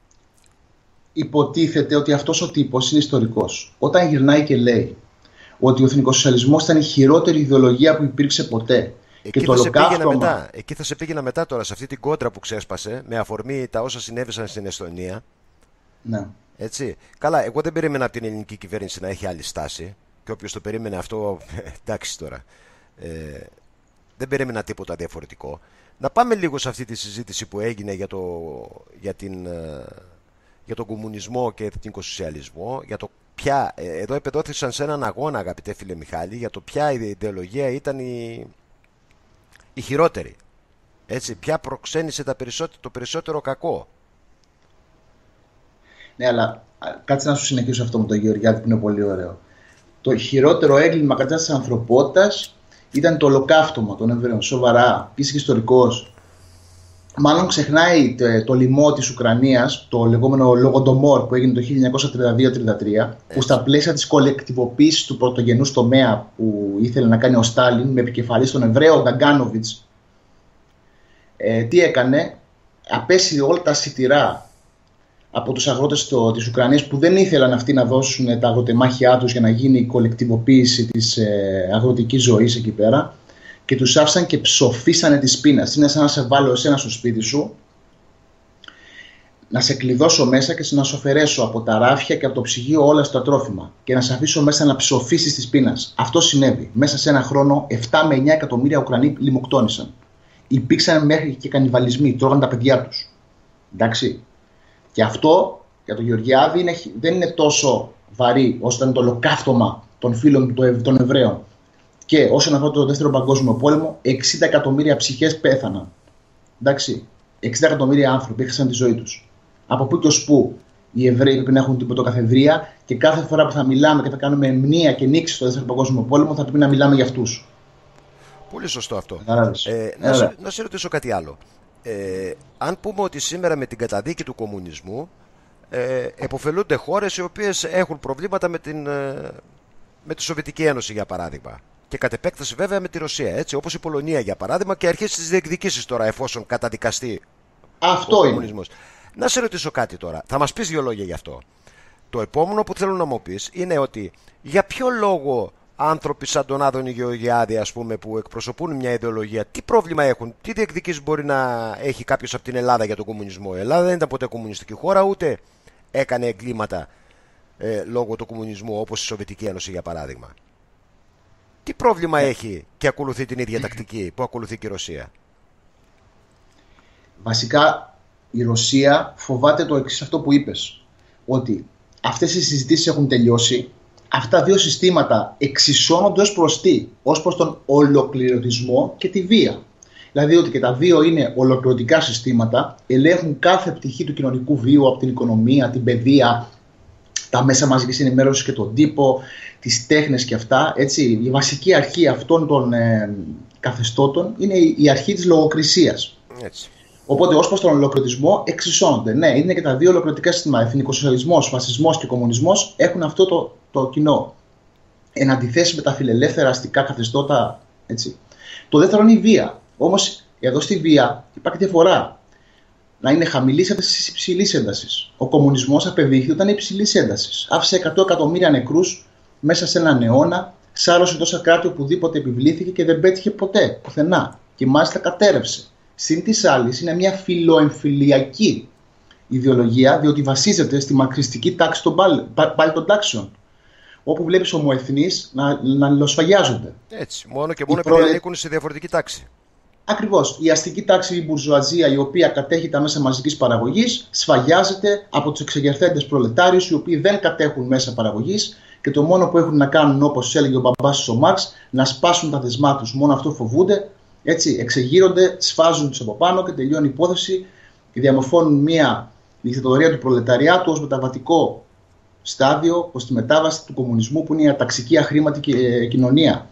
Υποτίθεται ότι αυτός ο τύπος είναι ιστορικός. Όταν γυρνάει και λέει ότι ο εθνικοσοσιαλισμός ήταν η χειρότερη ιδεολογία που υπήρξε ποτέ. Εκεί, και θα το σε πήγαινα ολοκαύτωμα... μετά. Εκεί θα σε πήγαινα μετά τώρα, σε αυτή την κόντρα που ξέσπασε με αφορμή τα όσα συνέβησαν στην Εστονία. Ναι. Έτσι. Καλά, εγώ δεν περίμενα από την ελληνική κυβέρνηση να έχει άλλη στάση. Και όποιος το περίμενε αυτό, εντάξει τώρα. Ε, δεν περίμενα τίποτα διαφορετικό. Να πάμε λίγο σε αυτή τη συζήτηση που έγινε για, το, για την... για τον κομμουνισμό και τον οικοσοσιαλισμό, για το ποια, εδώ επεδόθησαν σε έναν αγώνα, αγαπητέ φίλε Μιχάλη, για το ποια η ιδεολογία ήταν η, η χειρότερη. Έτσι, ποια προξένησε τα περισσότερο, το περισσότερο κακό. Ναι, αλλά κάτσε να σου συνεχίσω αυτό με τον Γεωργιάδη που είναι πολύ ωραίο. Το χειρότερο έγκλημα κατά της ανθρωπότητας ήταν το ολοκαύτωμα των Εβραίων. Σοβαρά, είσαι ιστορικός. Μάλλον ξεχνάει το, το λοιμό της Ουκρανίας, το λεγόμενο Λογοντομόρ που έγινε το χίλια εννιακόσια τριάντα δύο τριάντα τρία, που στα πλαίσια της κολεκτιβοποίησης του πρωτογενούς τομέα που ήθελε να κάνει ο Στάλιν με επικεφαλής τον Εβραίο Νταγκάνοβιτς, ε, τι έκανε? Απέσυρε όλα τα σιτηρά από τους αγρότες το, της Ουκρανίας που δεν ήθελαν αυτοί να δώσουν τα αγροτεμάχια τους για να γίνει η κολεκτιβοποίηση της ε, αγροτικής ζωής εκεί πέρα, και τους άφησαν και ψοφίσανε τη πείνα. Είναι σαν να σε βάλω εσένα στο σπίτι σου, να σε κλειδώσω μέσα και να σου αφαιρέσω από τα ράφια και από το ψυγείο όλα στα τρόφιμα και να σε αφήσω μέσα να ψοφήσεις τη πείνα. Αυτό συνέβη. Μέσα σε ένα χρόνο επτά με εννιά εκατομμύρια Ουκρανοί λιμοκτόνησαν. Υπήρξαν μέχρι και κανιβαλισμοί, τρώγαν τα παιδιά τους. Εντάξει. Και αυτό για τον Γεωργιάδη είναι, δεν είναι τόσο βαρύ όσο ήταν το ολοκαύτωμα των φίλων των Εβραίων. Και όσον αφορά το δεύτερο παγκόσμιο πόλεμο, εξήντα εκατομμύρια ψυχές πέθαναν. Εντάξει. εξήντα εκατομμύρια άνθρωποι έχασαν τη ζωή τους. Από πού και ως πού οι Εβραίοι πρέπει να έχουν την πρωτοκαθεδρία και κάθε φορά που θα μιλάμε και θα κάνουμε μνήα και νήξη στο δεύτερο παγκόσμιο πόλεμο θα πρέπει να μιλάμε για αυτούς. Πολύ σωστό αυτό. Ε, να, σε, να σε ρωτήσω κάτι άλλο. Ε, αν πούμε ότι σήμερα με την καταδίκη του κομμουνισμού ε, εποφελούνται χώρες οι οποίες έχουν προβλήματα με, την, ε, με τη Σοβιετική Ένωση, για παράδειγμα. Και κατ' επέκταση βέβαια με τη Ρωσία, έτσι, όπως η Πολωνία για παράδειγμα, και αρχίσει τις διεκδικήσεις τώρα εφόσον καταδικαστεί αυτό ο είναι. κομμουνισμός. Να σε ρωτήσω κάτι τώρα, θα μας πεις δύο λόγια γι' αυτό. Το επόμενο που θέλω να μου πεις είναι ότι για ποιο λόγο άνθρωποι σαν τον Άδωνη Γεωργιάδη, ας πούμε, που εκπροσωπούν μια ιδεολογία, τι πρόβλημα έχουν, τι διεκδικήσεις μπορεί να έχει κάποιος από την Ελλάδα για τον κομμουνισμό? Η Ελλάδα δεν ήταν ποτέ κομμουνιστική χώρα, ούτε έκανε εγκλήματα ε, λόγω του κομμουνισμού όπως η Σοβιετική Ένωση για παράδειγμα. Τι πρόβλημα έχει και ακολουθεί την ίδια τακτική που ακολουθεί και η Ρωσία? Βασικά η Ρωσία φοβάται το εξής, αυτό που είπες, ότι αυτές οι συζητήσεις έχουν τελειώσει, αυτά τα δύο συστήματα εξισώνονται ως προς τι, ως προς τον ολοκληρωτισμό και τη βία. Δηλαδή ότι και τα δύο είναι ολοκληρωτικά συστήματα, ελέγχουν κάθε πτυχή του κοινωνικού βίου, από την οικονομία, την παιδεία, τα μέσα μαζικής ενημέρωσης και τον τύπο, τις τέχνες και αυτά. Έτσι. Η βασική αρχή αυτών των ε, καθεστώτων είναι η αρχή της λογοκρισίας. Έτσι. Οπότε, ως προς τον ολοκληρωτισμό, εξισώνονται. Ναι, είναι και τα δύο ολοκληρωτικά συστήματα. Εθνικοσοσιαλισμός, φασισμός και κομμουνισμός έχουν αυτό το, το κοινό. Εν αντιθέσει με τα φιλελεύθερα αστικά καθεστώτα. Έτσι. Το δεύτερο είναι η βία. Όμως, εδώ στη βία υπάρχει διαφορά. Να είναι χαμηλή ένταση ή υψηλή ένταση. Ο κομμουνισμός απεδείχθη όταν είναι υψηλή ένταση. Άφησε εκατό εκατομμύρια νεκρούς μέσα σε έναν αιώνα, σάρωσε τόσα κράτη οπουδήποτε επιβλήθηκε και δεν πέτυχε ποτέ, πουθενά. Και μάλιστα κατέρευσε. Συν της άλλης, είναι μια φιλοεμφυλιακή ιδεολογία, διότι βασίζεται στη μακριστική τάξη των πάλι των τάξεων. Όπου βλέπεις ομοεθνείς να, να λοσφαγιάζονται. Έτσι, μόνο και μόνο επειδή προλε... ανήκουν σε διαφορετική τάξη. Ακριβώς. Η αστική τάξη, η μπουρζουαζία, η οποία κατέχει τα μέσα μαζικής παραγωγής, σφαγιάζεται από τους εξεγερθέντες προλετάριους, οι οποίοι δεν κατέχουν μέσα παραγωγής και το μόνο που έχουν να κάνουν, όπως έλεγε ο μπαμπάς ο Μάρξ, να σπάσουν τα δεσμά τους. Μόνο αυτό φοβούνται. Έτσι, εξεγείρονται, σφάζουν τους από πάνω και τελειώνει η υπόθεση και διαμορφώνουν μια δικτατορία του προλεταριάτου ως μεταβατικό στάδιο προς τη μετάβαση του κομμουνισμού, που είναι η αταξική αχρήματη κοινωνία.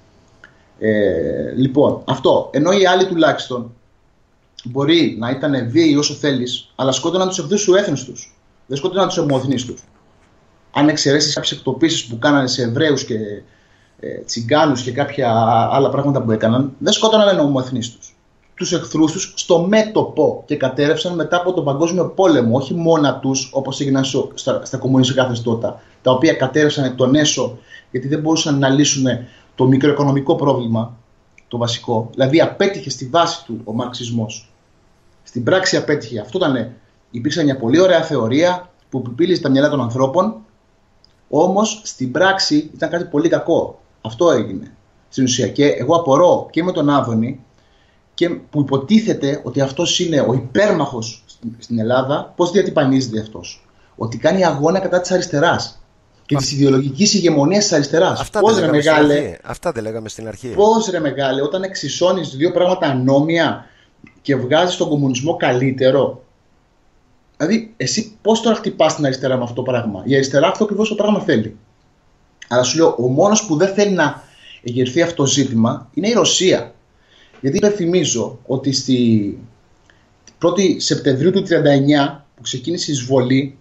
Ε, λοιπόν, αυτό. Ενώ οι άλλοι τουλάχιστον μπορεί να ήταν βίαιοι όσο θέλεις, αλλά σκότωναν τους εχθρούς του έθνους τους. Δεν σκότωναν τους ομοεθνείς τους. Αν εξαιρέσεις κάποιες εκτοπίσεις που κάνανε σε Εβραίους και ε, Τσιγκάνους και κάποια άλλα πράγματα που έκαναν, δεν σκότωναν ομοεθνείς τους. Τους εχθρούς τους στο μέτωπο και κατέρευσαν μετά από τον Παγκόσμιο Πόλεμο, όχι μόνα τους όπως έγιναν στα, στα κομμουνιστικά καθεστώτα, τα οποία κατέρευσαν τον έσω γιατί δεν μπορούσαν να λύσουν το μικροοικονομικό πρόβλημα, το βασικό. Δηλαδή απέτυχε στη βάση του ο μαρξισμός. Στην πράξη απέτυχε. Αυτό ήταν, υπήρξε μια πολύ ωραία θεωρία που επιπύλησε τα μυαλά των ανθρώπων, όμως στην πράξη ήταν κάτι πολύ κακό. Αυτό έγινε στην ουσία. Και εγώ απορώ και με τον Άδωνη, και που υποτίθεται ότι αυτός είναι ο υπέρμαχος στην Ελλάδα, πώς διατυπανίζεται αυτός? Ότι κάνει αγώνα κατά της αριστεράς και της ιδεολογικής ηγεμονίας της αριστεράς. Αυτά, πώς, δεν ρε, μεγάλε, Αυτά δεν λέγαμε στην αρχή. Πώς ρε μεγάλε, όταν εξισώνεις δύο πράγματα ανώμια και βγάζεις τον κομμουνισμό καλύτερο. Δηλαδή, εσύ πώς τώρα χτυπάς την αριστερά με αυτό το πράγμα? Η αριστερά αυτό ακριβώς το πράγμα θέλει. Αλλά σου λέω, ο μόνος που δεν θέλει να εγερθεί αυτό το ζήτημα είναι η Ρωσία. Γιατί υπενθυμίζω ότι στη πρώτη Σεπτεμβρίου του τριάντα εννιά, που ξεκίνησε η εισβολή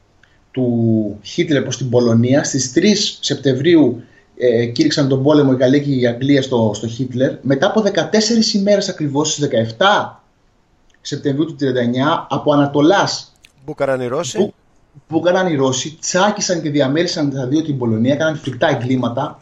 του Χίτλερ προς την Πολωνία, στις τρεις Σεπτεμβρίου ε, κήρυξαν τον πόλεμο η Γαλλία και η Αγγλία στο, στο Χίτλερ. Μετά από δεκατέσσερις ημέρες ακριβώς, στις δεκαεπτά Σεπτεμβρίου του τριάντα εννιά, από Ανατολάς μπούκαραν οι Ρώσοι. Που, μπούκαραν οι Ρώσοι, τσάκισαν και διαμέρισαν τα δύο την Πολωνία, έκαναν φρικτά εγκλήματα.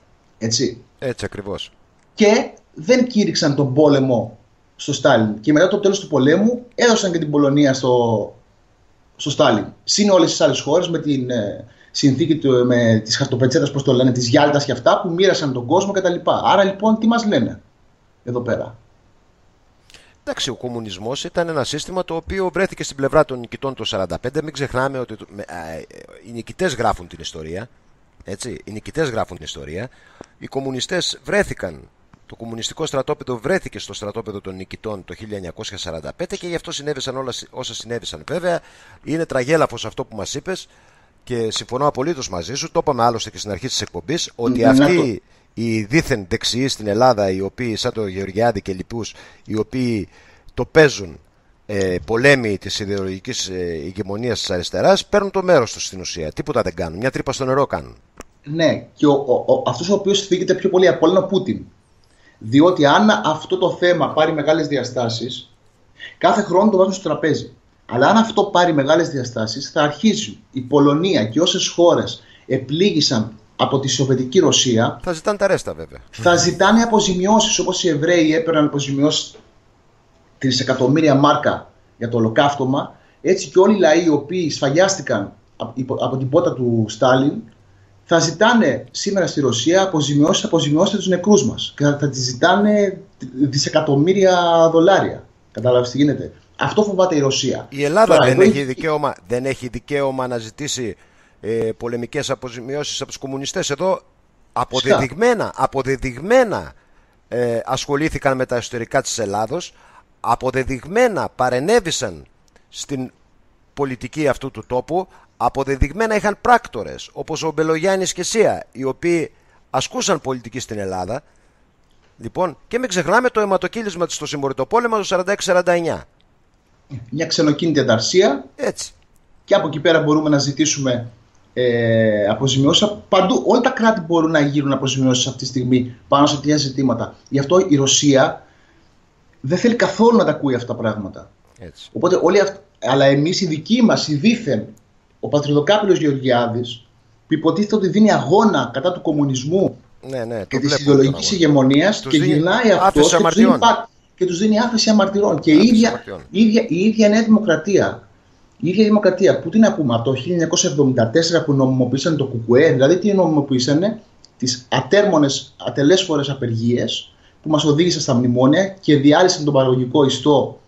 Έτσι. Έτσι ακριβώς. Και δεν κήρυξαν τον πόλεμο στο Στάλιν. Και μετά το τέλος του πολέμου έδωσαν και την Πολωνία στο, στο Στάλιν. Συν όλες τις άλλες χώρες με την ε, συνθήκη του, με τις χαρτοπετσέτας, πώς το λένε, της Γιάλτας και αυτά, που μοίρασαν τον κόσμο κτλ. Άρα λοιπόν τι μας λένε εδώ πέρα? Εντάξει, ο κομμουνισμός ήταν ένα σύστημα το οποίο βρέθηκε στην πλευρά των νικητών το σαράντα πέντε. Μην ξεχνάμε ότι οι νικητές γράφουν την ιστορία. Έτσι, οι νικητές γράφουν την ιστορία. Οι κομμουνιστές βρέθηκαν, το κομμουνιστικό στρατόπεδο βρέθηκε στο στρατόπεδο των νικητών το χίλια εννιακόσια σαράντα πέντε και γι' αυτό συνέβησαν όλα όσα συνέβησαν. Βέβαια, είναι τραγέλαφος αυτό που μας είπες και συμφωνώ απολύτως μαζί σου. Το είπαμε άλλωστε και στην αρχή της εκπομπής, ότι mm, αυτοί οι δίθεν δεξιοί στην Ελλάδα, οι οποίοι, σαν το Γεωργιάδη και λοιπούς, οι οποίοι το παίζουν ε, πολέμοι της ιδεολογικής ε, ηγεμονίας της αριστεράς, παίρνουν το μέρος τους στην ουσία. Τίποτα δεν κάνουν. Μια τρύπα στο νερό κάνουν. Ναι, και ο, ο, ο, αυτός ο οποίος θίγεται πιο πολύ από όλο είναι ο Πούτιν. Διότι αν αυτό το θέμα πάρει μεγάλες διαστάσεις, κάθε χρόνο το βάζουν στο τραπέζι. Αλλά αν αυτό πάρει μεγάλες διαστάσεις, θα αρχίσει η Πολωνία και όσες χώρες επλήγησαν από τη Σοβιετική Ρωσία. Θα ζητάνε τα ρέστα, βέβαια. Θα ζητάνε αποζημιώσεις, όπως οι Εβραίοι έπαιρναν αποζημιώσεις τρισεκατομμύρια μάρκα για το ολοκαύτωμα. Έτσι και όλοι οι λαοί οι οποίοι σφαγιάστηκαν από την πότα του Στάλιν θα ζητάνε σήμερα στη Ρωσία αποζημιώσεις, αποζημιώσεις τους νεκρούς μας. Και θα, θα τις ζητάνε δισεκατομμύρια δολάρια. Κατάλαβες τι γίνεται? Αυτό φοβάται η Ρωσία. Η Ελλάδα Τώρα, δεν, έχει δικαίωμα, δεν έχει δικαίωμα να ζητήσει ε, πολεμικές αποζημιώσεις από τους κομμουνιστές. Εδώ αποδεδειγμένα, αποδεδειγμένα ε, ασχολήθηκαν με τα εσωτερικά της Ελλάδος, αποδεδειγμένα παρενέβησαν στην πολιτική αυτού του τόπου, αποδεδειγμένα είχαν πράκτορες όπως ο Μπελογιάννης και Σία, οι οποίοι ασκούσαν πολιτική στην Ελλάδα. Λοιπόν, και μην ξεχνάμε το αιματοκύλισμα στο Συμμοριτοπόλεμα το σαράντα έξι σαράντα εννιά. μια ξενοκίνητη ανταρσία. Έτσι. Και από εκεί πέρα μπορούμε να ζητήσουμε ε, αποζημιώσεις. Παντού, όλα τα κράτη μπορούν να γύρουν αποζημιώσεις αυτή τη στιγμή πάνω σε τέτοια ζητήματα. Γι' αυτό η Ρωσία δεν θέλει καθόλου να τα ακούει αυτά τα πράγματα. Έτσι. Οπότε όλοι αυτοί, αλλά εμείς οι δικοί μας, οι δήθεν, ο πατριδοκάπηλος Γεωργιάδης, που υποτίθεται ότι δίνει αγώνα κατά του κομμουνισμού, ναι, ναι, και της ιδεολογικής ηγεμονίας, και γυρνάει αυτός και τους, δίνει, και τους δίνει άφεση αμαρτυρών. Και η ίδια, η, ίδια, η ίδια Νέα Δημοκρατία, η ίδια Δημοκρατία, που τι να πούμε, από το χίλια εννιακόσια εβδομήντα τέσσερα που νομιμοποίησαν το Κουκουέ, δηλαδή τι νομιμοποίησαν, τις ατέρμονες, ατελέσφορες απεργίες που μας οδήγησαν στα μνημόνια και διάλυσαν τον παραγωγικό ιστό.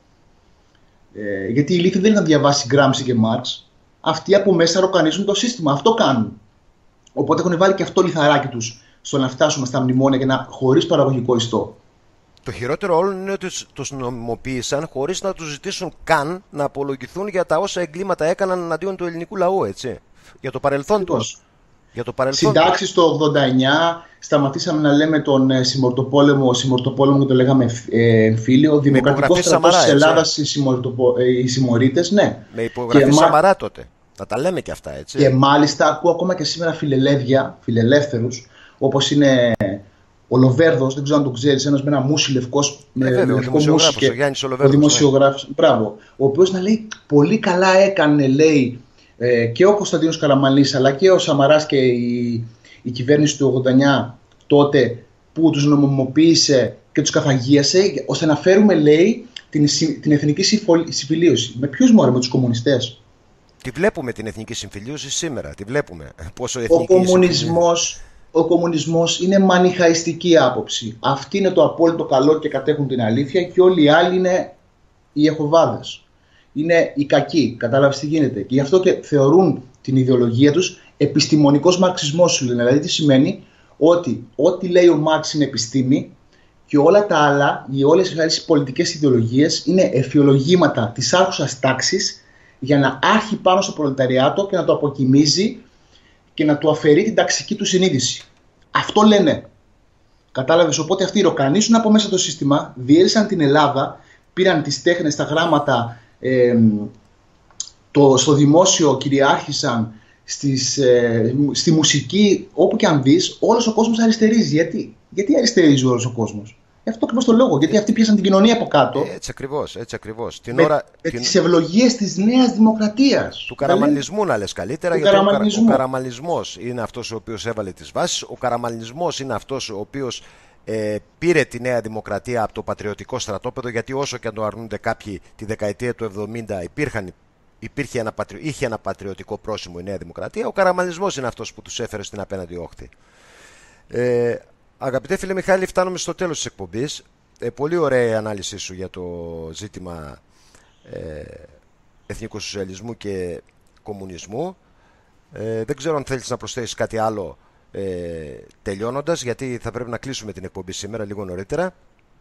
Ε, γιατί οι λύθοι δεν είχαν διαβάσει Γκράμψη και Μάρξ. Αυτοί από μέσα ροκανίζουν το σύστημα. Αυτό κάνουν. Οπότε έχουν βάλει και αυτό λιθαράκι τους στο να φτάσουμε στα μνημόνια και να χωρίς παραγωγικό ιστό. Το χειρότερο όλων είναι ότι τους νομιμοποίησαν χωρίς να τους ζητήσουν καν να απολογηθούν για τα όσα εγκλήματα έκαναν εναντίον του ελληνικού λαού, έτσι. Για το παρελθόν τους. Συντάξεις το ογδόντα εννιά, σταματήσαμε να λέμε τον ε, συμμορτοπόλεμο, συμμορτοπόλεμο και το λέγαμε ε, εμφύλιο. Δημοκρατικός στρατός της Ελλάδας, οι, συμμορτοπο, ε, οι συμμορίτες, ναι. Με υπογραφή και Σαμαρά τότε. Θα τα λέμε και αυτά, έτσι. Και μάλιστα ακούω ακόμα και σήμερα φιλελεύθερους, φιλελεύθερους, όπως είναι ο Λοβέρδος, δεν ξέρω αν τον ξέρεις, ένας με ένα μουσι λευκός, με ε, βέβαια, λευκό μουσι, και ο Γιάννης ο Λοβέρδος, ο δημοσιογράφος, ναι. Μπράβο, ο οποίος να λέει πολύ καλά έκανε, λέει, ε, και ο Κωνσταντίνος Καραμανλής αλλά και ο Σαμαράς και η, η κυβέρνηση του ογδόντα εννιά τότε που τους νομιμοποίησε και τους καθαγίασε, ώστε να φέρουμε, λέει, την, την εθνική συμφιλίωση. Με ποιους μόρια, με τους κομμουνιστές? Τη βλέπουμε την εθνική συμφιλίωση σήμερα, τη βλέπουμε. Πόσο ο, κομμουνισμός, ο κομμουνισμός είναι μανιχαϊστική άποψη. Αυτή είναι το απόλυτο καλό και κατέχουν την αλήθεια, και όλοι οι άλλοι είναι οι Ιεχωβάδες. Είναι οι κακοί, κατάλαβες τι γίνεται. Και γι' αυτό και θεωρούν την ιδεολογία τους επιστημονικός μαρξισμός, σου λένε. Δηλαδή τι σημαίνει? Ότι ό,τι λέει ο Μάρξ είναι επιστήμη και όλα τα άλλα, οι όλες οι άλλες πολιτικές ιδεολογίες είναι εφιολογήματα της άρχουσας τάξης για να άρχει πάνω στο προλεταριάτο και να το αποκοιμίζει και να του αφαιρεί την ταξική του συνείδηση. Αυτό λένε. Κατάλαβες? Οπότε αυτοί ροκανίσουν από μέσα το σύστημα, διέλυσαν την Ελλάδα, πήραν τις τέχνες, τα γράμματα, ε, το, στο δημόσιο κυριάρχησαν, στις, ε, στη μουσική, όπου και αν δεις, όλος ο κόσμος αριστερίζει. Γιατί, γιατί αριστερίζει όλος ο κόσμος? Αυτό ακριβώς το λόγο. Γιατί αυτοί πιάσαν την κοινωνία από κάτω. Έτσι ακριβώς, έτσι ακριβώς. Την με, ώρα, με την... τις ευλογίες της Νέας Δημοκρατίας. Του καραμανλισμού, να λες καλύτερα. Του γιατί καραμανλισμού. Ο, ο καραμανλισμός είναι αυτός ο οποίος έβαλε τις βάσεις. Ο καραμανλισμός είναι αυτός ο οποίος ε, πήρε τη Νέα Δημοκρατία από το πατριωτικό στρατόπεδο. Γιατί όσο και αν το αρνούνται κάποιοι, τη δεκαετία του εβδομήντα υπήρχαν, υπήρχε ένα πατρι... είχε ένα πατριωτικό πρόσημο η Νέα Δημοκρατία. Ο καραμανλισμός είναι αυτός που τους έφερε στην απέναντι όχθη. Ε, Αγαπητέ φίλε Μιχάλη, φτάνουμε στο τέλος της εκπομπής. Ε, πολύ ωραία η ανάλυση σου για το ζήτημα ε, εθνικού σοσιαλισμού και κομμουνισμού. Ε, δεν ξέρω αν θέλεις να προσθέσεις κάτι άλλο ε, τελειώνοντας, γιατί θα πρέπει να κλείσουμε την εκπομπή σήμερα λίγο νωρίτερα.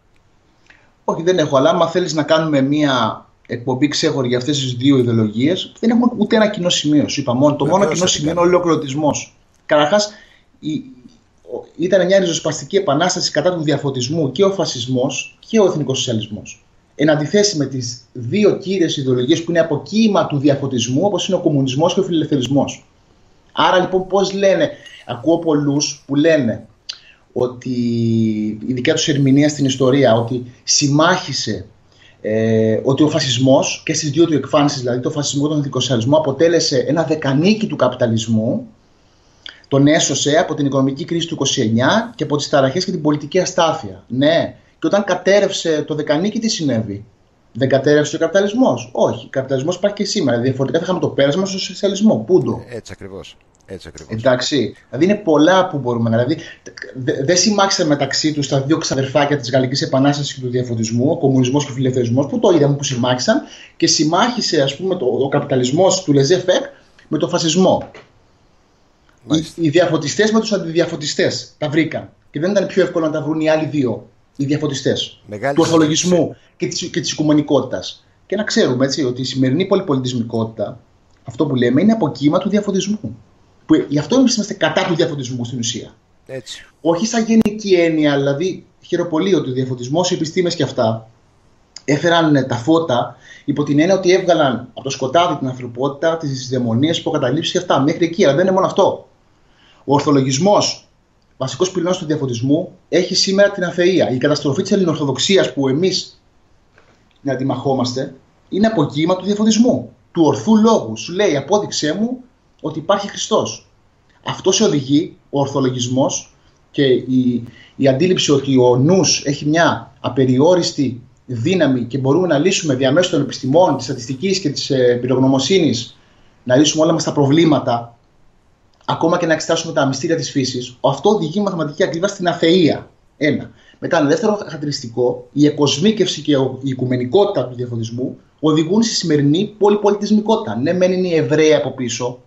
Όχι, δεν έχω, αλλά άμα θέλεις να κάνουμε μία εκπομπή ξέχωρη για αυτές τις δύο ιδεολογίες, δεν έχουμε ούτε ένα κοινό σημείο. Σου είπα μόνο, το μόνο κοινό σημείο είναι ο ολοκληρωτισμός. Καταρχάς, η ήταν μια ριζοσπαστική επανάσταση κατά του διαφωτισμού και ο φασισμός και ο εθνικός σοσιαλισμός. Εν αντιθέσει με τις δύο κύριες ιδεολογίες που είναι αποκύημα του διαφωτισμού, όπως είναι ο κομμουνισμός και ο φιλελευθερισμός. Άρα λοιπόν πώς λένε, ακούω πολλούς που λένε ότι η δικιά τους ερμηνεία στην ιστορία, ότι συμμάχισε, ε, ότι ο φασισμός και στις δύο του εκφάνσεις, δηλαδή το φασισμό και τον εθνικό σοσιαλισμό, αποτέλεσε ένα δεκανίκι του καπιταλισμού. Τον έσωσε από την οικονομική κρίση του είκοσι εννιά και από τις ταραχές και την πολιτική αστάθεια. Ναι. Και όταν κατέρευσε το δεκανίκι, τι συνέβη? Δεν κατέρευσε ο καπιταλισμός? Όχι. Ο καπιταλισμός υπάρχει και σήμερα. Διαφορετικά θα είχαμε το πέρασμα στο σοσιαλισμό. Πούντο. Έτσι ακριβώς. Έτσι ακριβώς. Εντάξει. Δηλαδή είναι πολλά που μπορούμε να. Δηλαδή δεν δε συμμάχισαν μεταξύ τους τα δύο ξαδερφάκια της Γαλλικής Επανάστασης και του διαφωτισμού, ο κομμουνισμός και ο φιλελευθερισμός, που το είδαμε που συμμάχισαν, και συμμάχισε, ας πούμε, το, ο καπιταλισμός του Λεζέ-Φεκ με το φασισμό. Οι, οι διαφωτιστές με τους αντιδιαφωτιστές τα βρήκαν. Και δεν ήταν πιο εύκολο να τα βρουν οι άλλοι δύο, οι διαφωτιστές του ορθολογισμού και της, και της οικουμενικότητας. Και να ξέρουμε, έτσι, ότι η σημερινή πολυπολιτισμικότητα, αυτό που λέμε, είναι αποκύημα του διαφωτισμού. Που, γι' αυτό εμείς είμαστε κατά του διαφωτισμού στην ουσία. Έτσι. Όχι σαν γενική έννοια, δηλαδή χειροπολείο του διαφωτισμού, οι επιστήμες και αυτά έφεραν τα φώτα υπό την έννοια ότι έβγαλαν από το σκοτάδι την ανθρωπότητα, τις δαιμονίες, υποκαταλήψεις και αυτά. Μέχρι εκεί, αλλά δεν είναι μόνο αυτό. Ο ορθολογισμός, βασικός πυλώνας του διαφωτισμού, έχει σήμερα την αθεία. Η καταστροφή της ελληνοορθοδοξίας που εμείς να αντιμαχόμαστε είναι αποκύημα του διαφωτισμού, του ορθού λόγου. Σου λέει, απόδειξέ μου ότι υπάρχει Χριστός. Αυτό σε οδηγεί, ο ορθολογισμός και η, η αντίληψη ότι ο νους έχει μια απεριόριστη δύναμη και μπορούμε να λύσουμε διαμέσου των επιστημών, της στατιστικής και της εμπειρογνωμοσύνης, να λύσουμε όλα μας τα προβλήματα, ακόμα και να εξετάσουμε τα μυστήρια της φύσης. Αυτό οδηγεί μαθηματική ακρίβεια στην αθεία. Ένα. Μετά, ένα δεύτερο χαρακτηριστικό, η εκοσμίκευση και η οικουμενικότητα του διαφωτισμού οδηγούν στη σημερινή πολυπολιτισμικότητα. Ναι, μεν είναι οι Εβραίοι από πίσω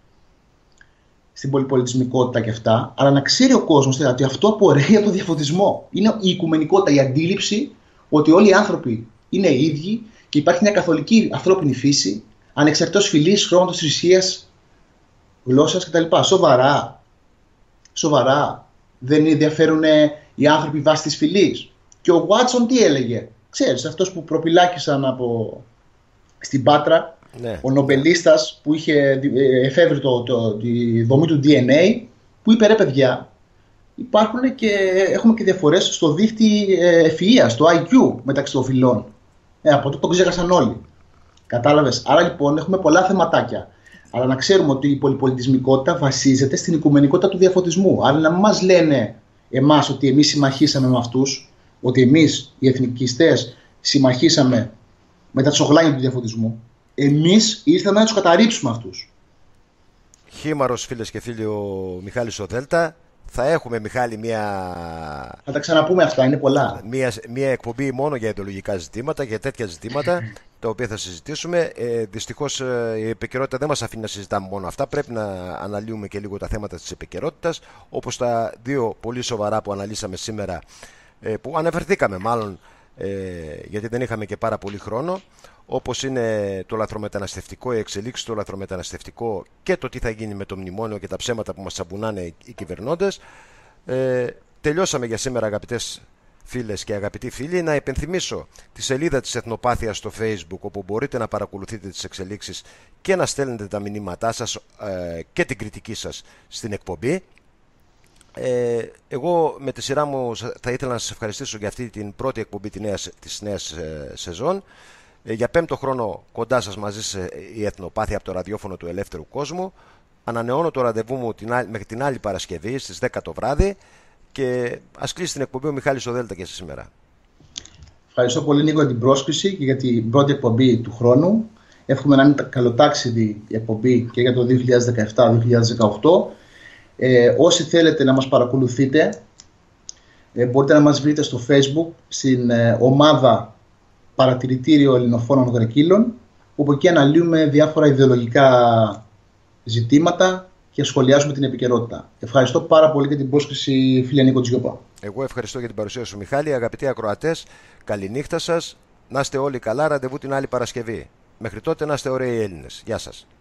στην πολυπολιτισμικότητα και αυτά, αλλά να ξέρει ο κόσμος ότι αυτό απορρέει από το διαφωτισμό. Είναι η οικουμενικότητα, η αντίληψη ότι όλοι οι άνθρωποι είναι ίδιοι και υπάρχει μια καθολική ανθρώπινη φύση, ανεξαρτήτως φυλής, χρώματος, θρησκείας, γλώσσας κτλ. Σοβαρά. Σοβαρά. Δεν ενδιαφέρουν οι άνθρωποι βάσει της φυλής. Και ο Βάτσον τι έλεγε? Ξέρεις, αυτός που προπυλάκησαν από... στην Πάτρα, ναι, ο νομπελίστας που είχε εφεύρει το, το, τη δομή του ντι εν έι, που είπε, ρε παιδιά, υπάρχουν και, έχουμε και διαφορές στο δίχτυ ευφυΐας, το άι κιου μεταξύ των φυλών. Ε, από τότε το ξέχασαν όλοι. Κατάλαβες? Άρα λοιπόν έχουμε πολλά θεματάκια. Αλλά να ξέρουμε ότι η πολυπολιτισμικότητα βασίζεται στην οικουμενικότητα του διαφωτισμού. Άρα να μην μας λένε εμάς ότι εμείς συμμαχίσαμε με αυτούς, ότι εμείς οι εθνικιστές συμμαχίσαμε με τα τσογλάνια του διαφωτισμού. Εμείς ήρθαμε να τους καταρρίψουμε αυτούς. Χήμαρος, φίλες και φίλοι, ο Μιχάλης ο Δέλτα. Θα έχουμε, Μιχάλη, μια... Θα τα ξαναπούμε αυτά, είναι πολλά. Μια, μια εκπομπή μόνο για ιδεολογικά ζητήματα, για τέτοια ζητήματα, τα οποία θα συζητήσουμε. Ε, δυστυχώς η επικαιρότητα δεν μας αφήνει να συζητάμε μόνο αυτά. Πρέπει να αναλύουμε και λίγο τα θέματα της επικαιρότητας, όπως τα δύο πολύ σοβαρά που αναλύσαμε σήμερα, ε, που αναφερθήκαμε μάλλον, ε, γιατί δεν είχαμε και πάρα πολύ χρόνο, όπως είναι το λαθρομεταναστευτικό, οι εξελίξεις στο λαθρομεταναστευτικό και το τι θα γίνει με το μνημόνιο και τα ψέματα που μας τσαμπουνάνε οι κυβερνώντες. Ε, τελειώσαμε για σήμερα, αγαπητές φίλες και αγαπητοί φίλοι. Να υπενθυμίσω τη σελίδα της Εθνοπάθειας στο Facebook, όπου μπορείτε να παρακολουθείτε τις εξελίξεις και να στέλνετε τα μηνύματά σας ε, και την κριτική σας στην εκπομπή. Ε, εγώ με τη σειρά μου θα ήθελα να σας ευχαριστήσω για αυτή την πρώτη εκπομπή της νέας, της νέας ε, σεζόν. Για πέμπτο χρόνο κοντά σας μαζί σε η Εθνοπάθεια από το ραδιόφωνο του Ελεύθερου Κόσμου. Ανανεώνω το ραντεβού μου την, μέχρι την άλλη Παρασκευή στις δέκα το βράδυ και ας κλείσει την εκπομπή ο Μιχάλης ο Δέλτα και σε σήμερα. Ευχαριστώ πολύ, Νίκο, για την πρόσκληση και για την πρώτη εκπομπή του χρόνου. Εύχομαι να είναι καλοτάξιδη η εκπομπή και για το δύο χιλιάδες δεκαεπτά δύο χιλιάδες δεκαοκτώ. Ε, όσοι θέλετε να μας παρακολουθείτε, ε, μπορείτε να μας βρείτε στο Facebook στην ε, ομάδα Παρατηρητήριο Ελληνοφώνων Γρεκύλων, όπου εκεί αναλύουμε διάφορα ιδεολογικά ζητήματα και σχολιάζουμε την επικαιρότητα. Ευχαριστώ πάρα πολύ για την πρόσκληση, φίλε Νίκο Τζιόπα. Εγώ ευχαριστώ για την παρουσία σου, Μιχάλη. Αγαπητοί ακροατές, καληνύχτα σας. Να είστε όλοι καλά. Ραντεβού την άλλη Παρασκευή. Μέχρι τότε να είστε ωραίοι Έλληνες. Γεια σας.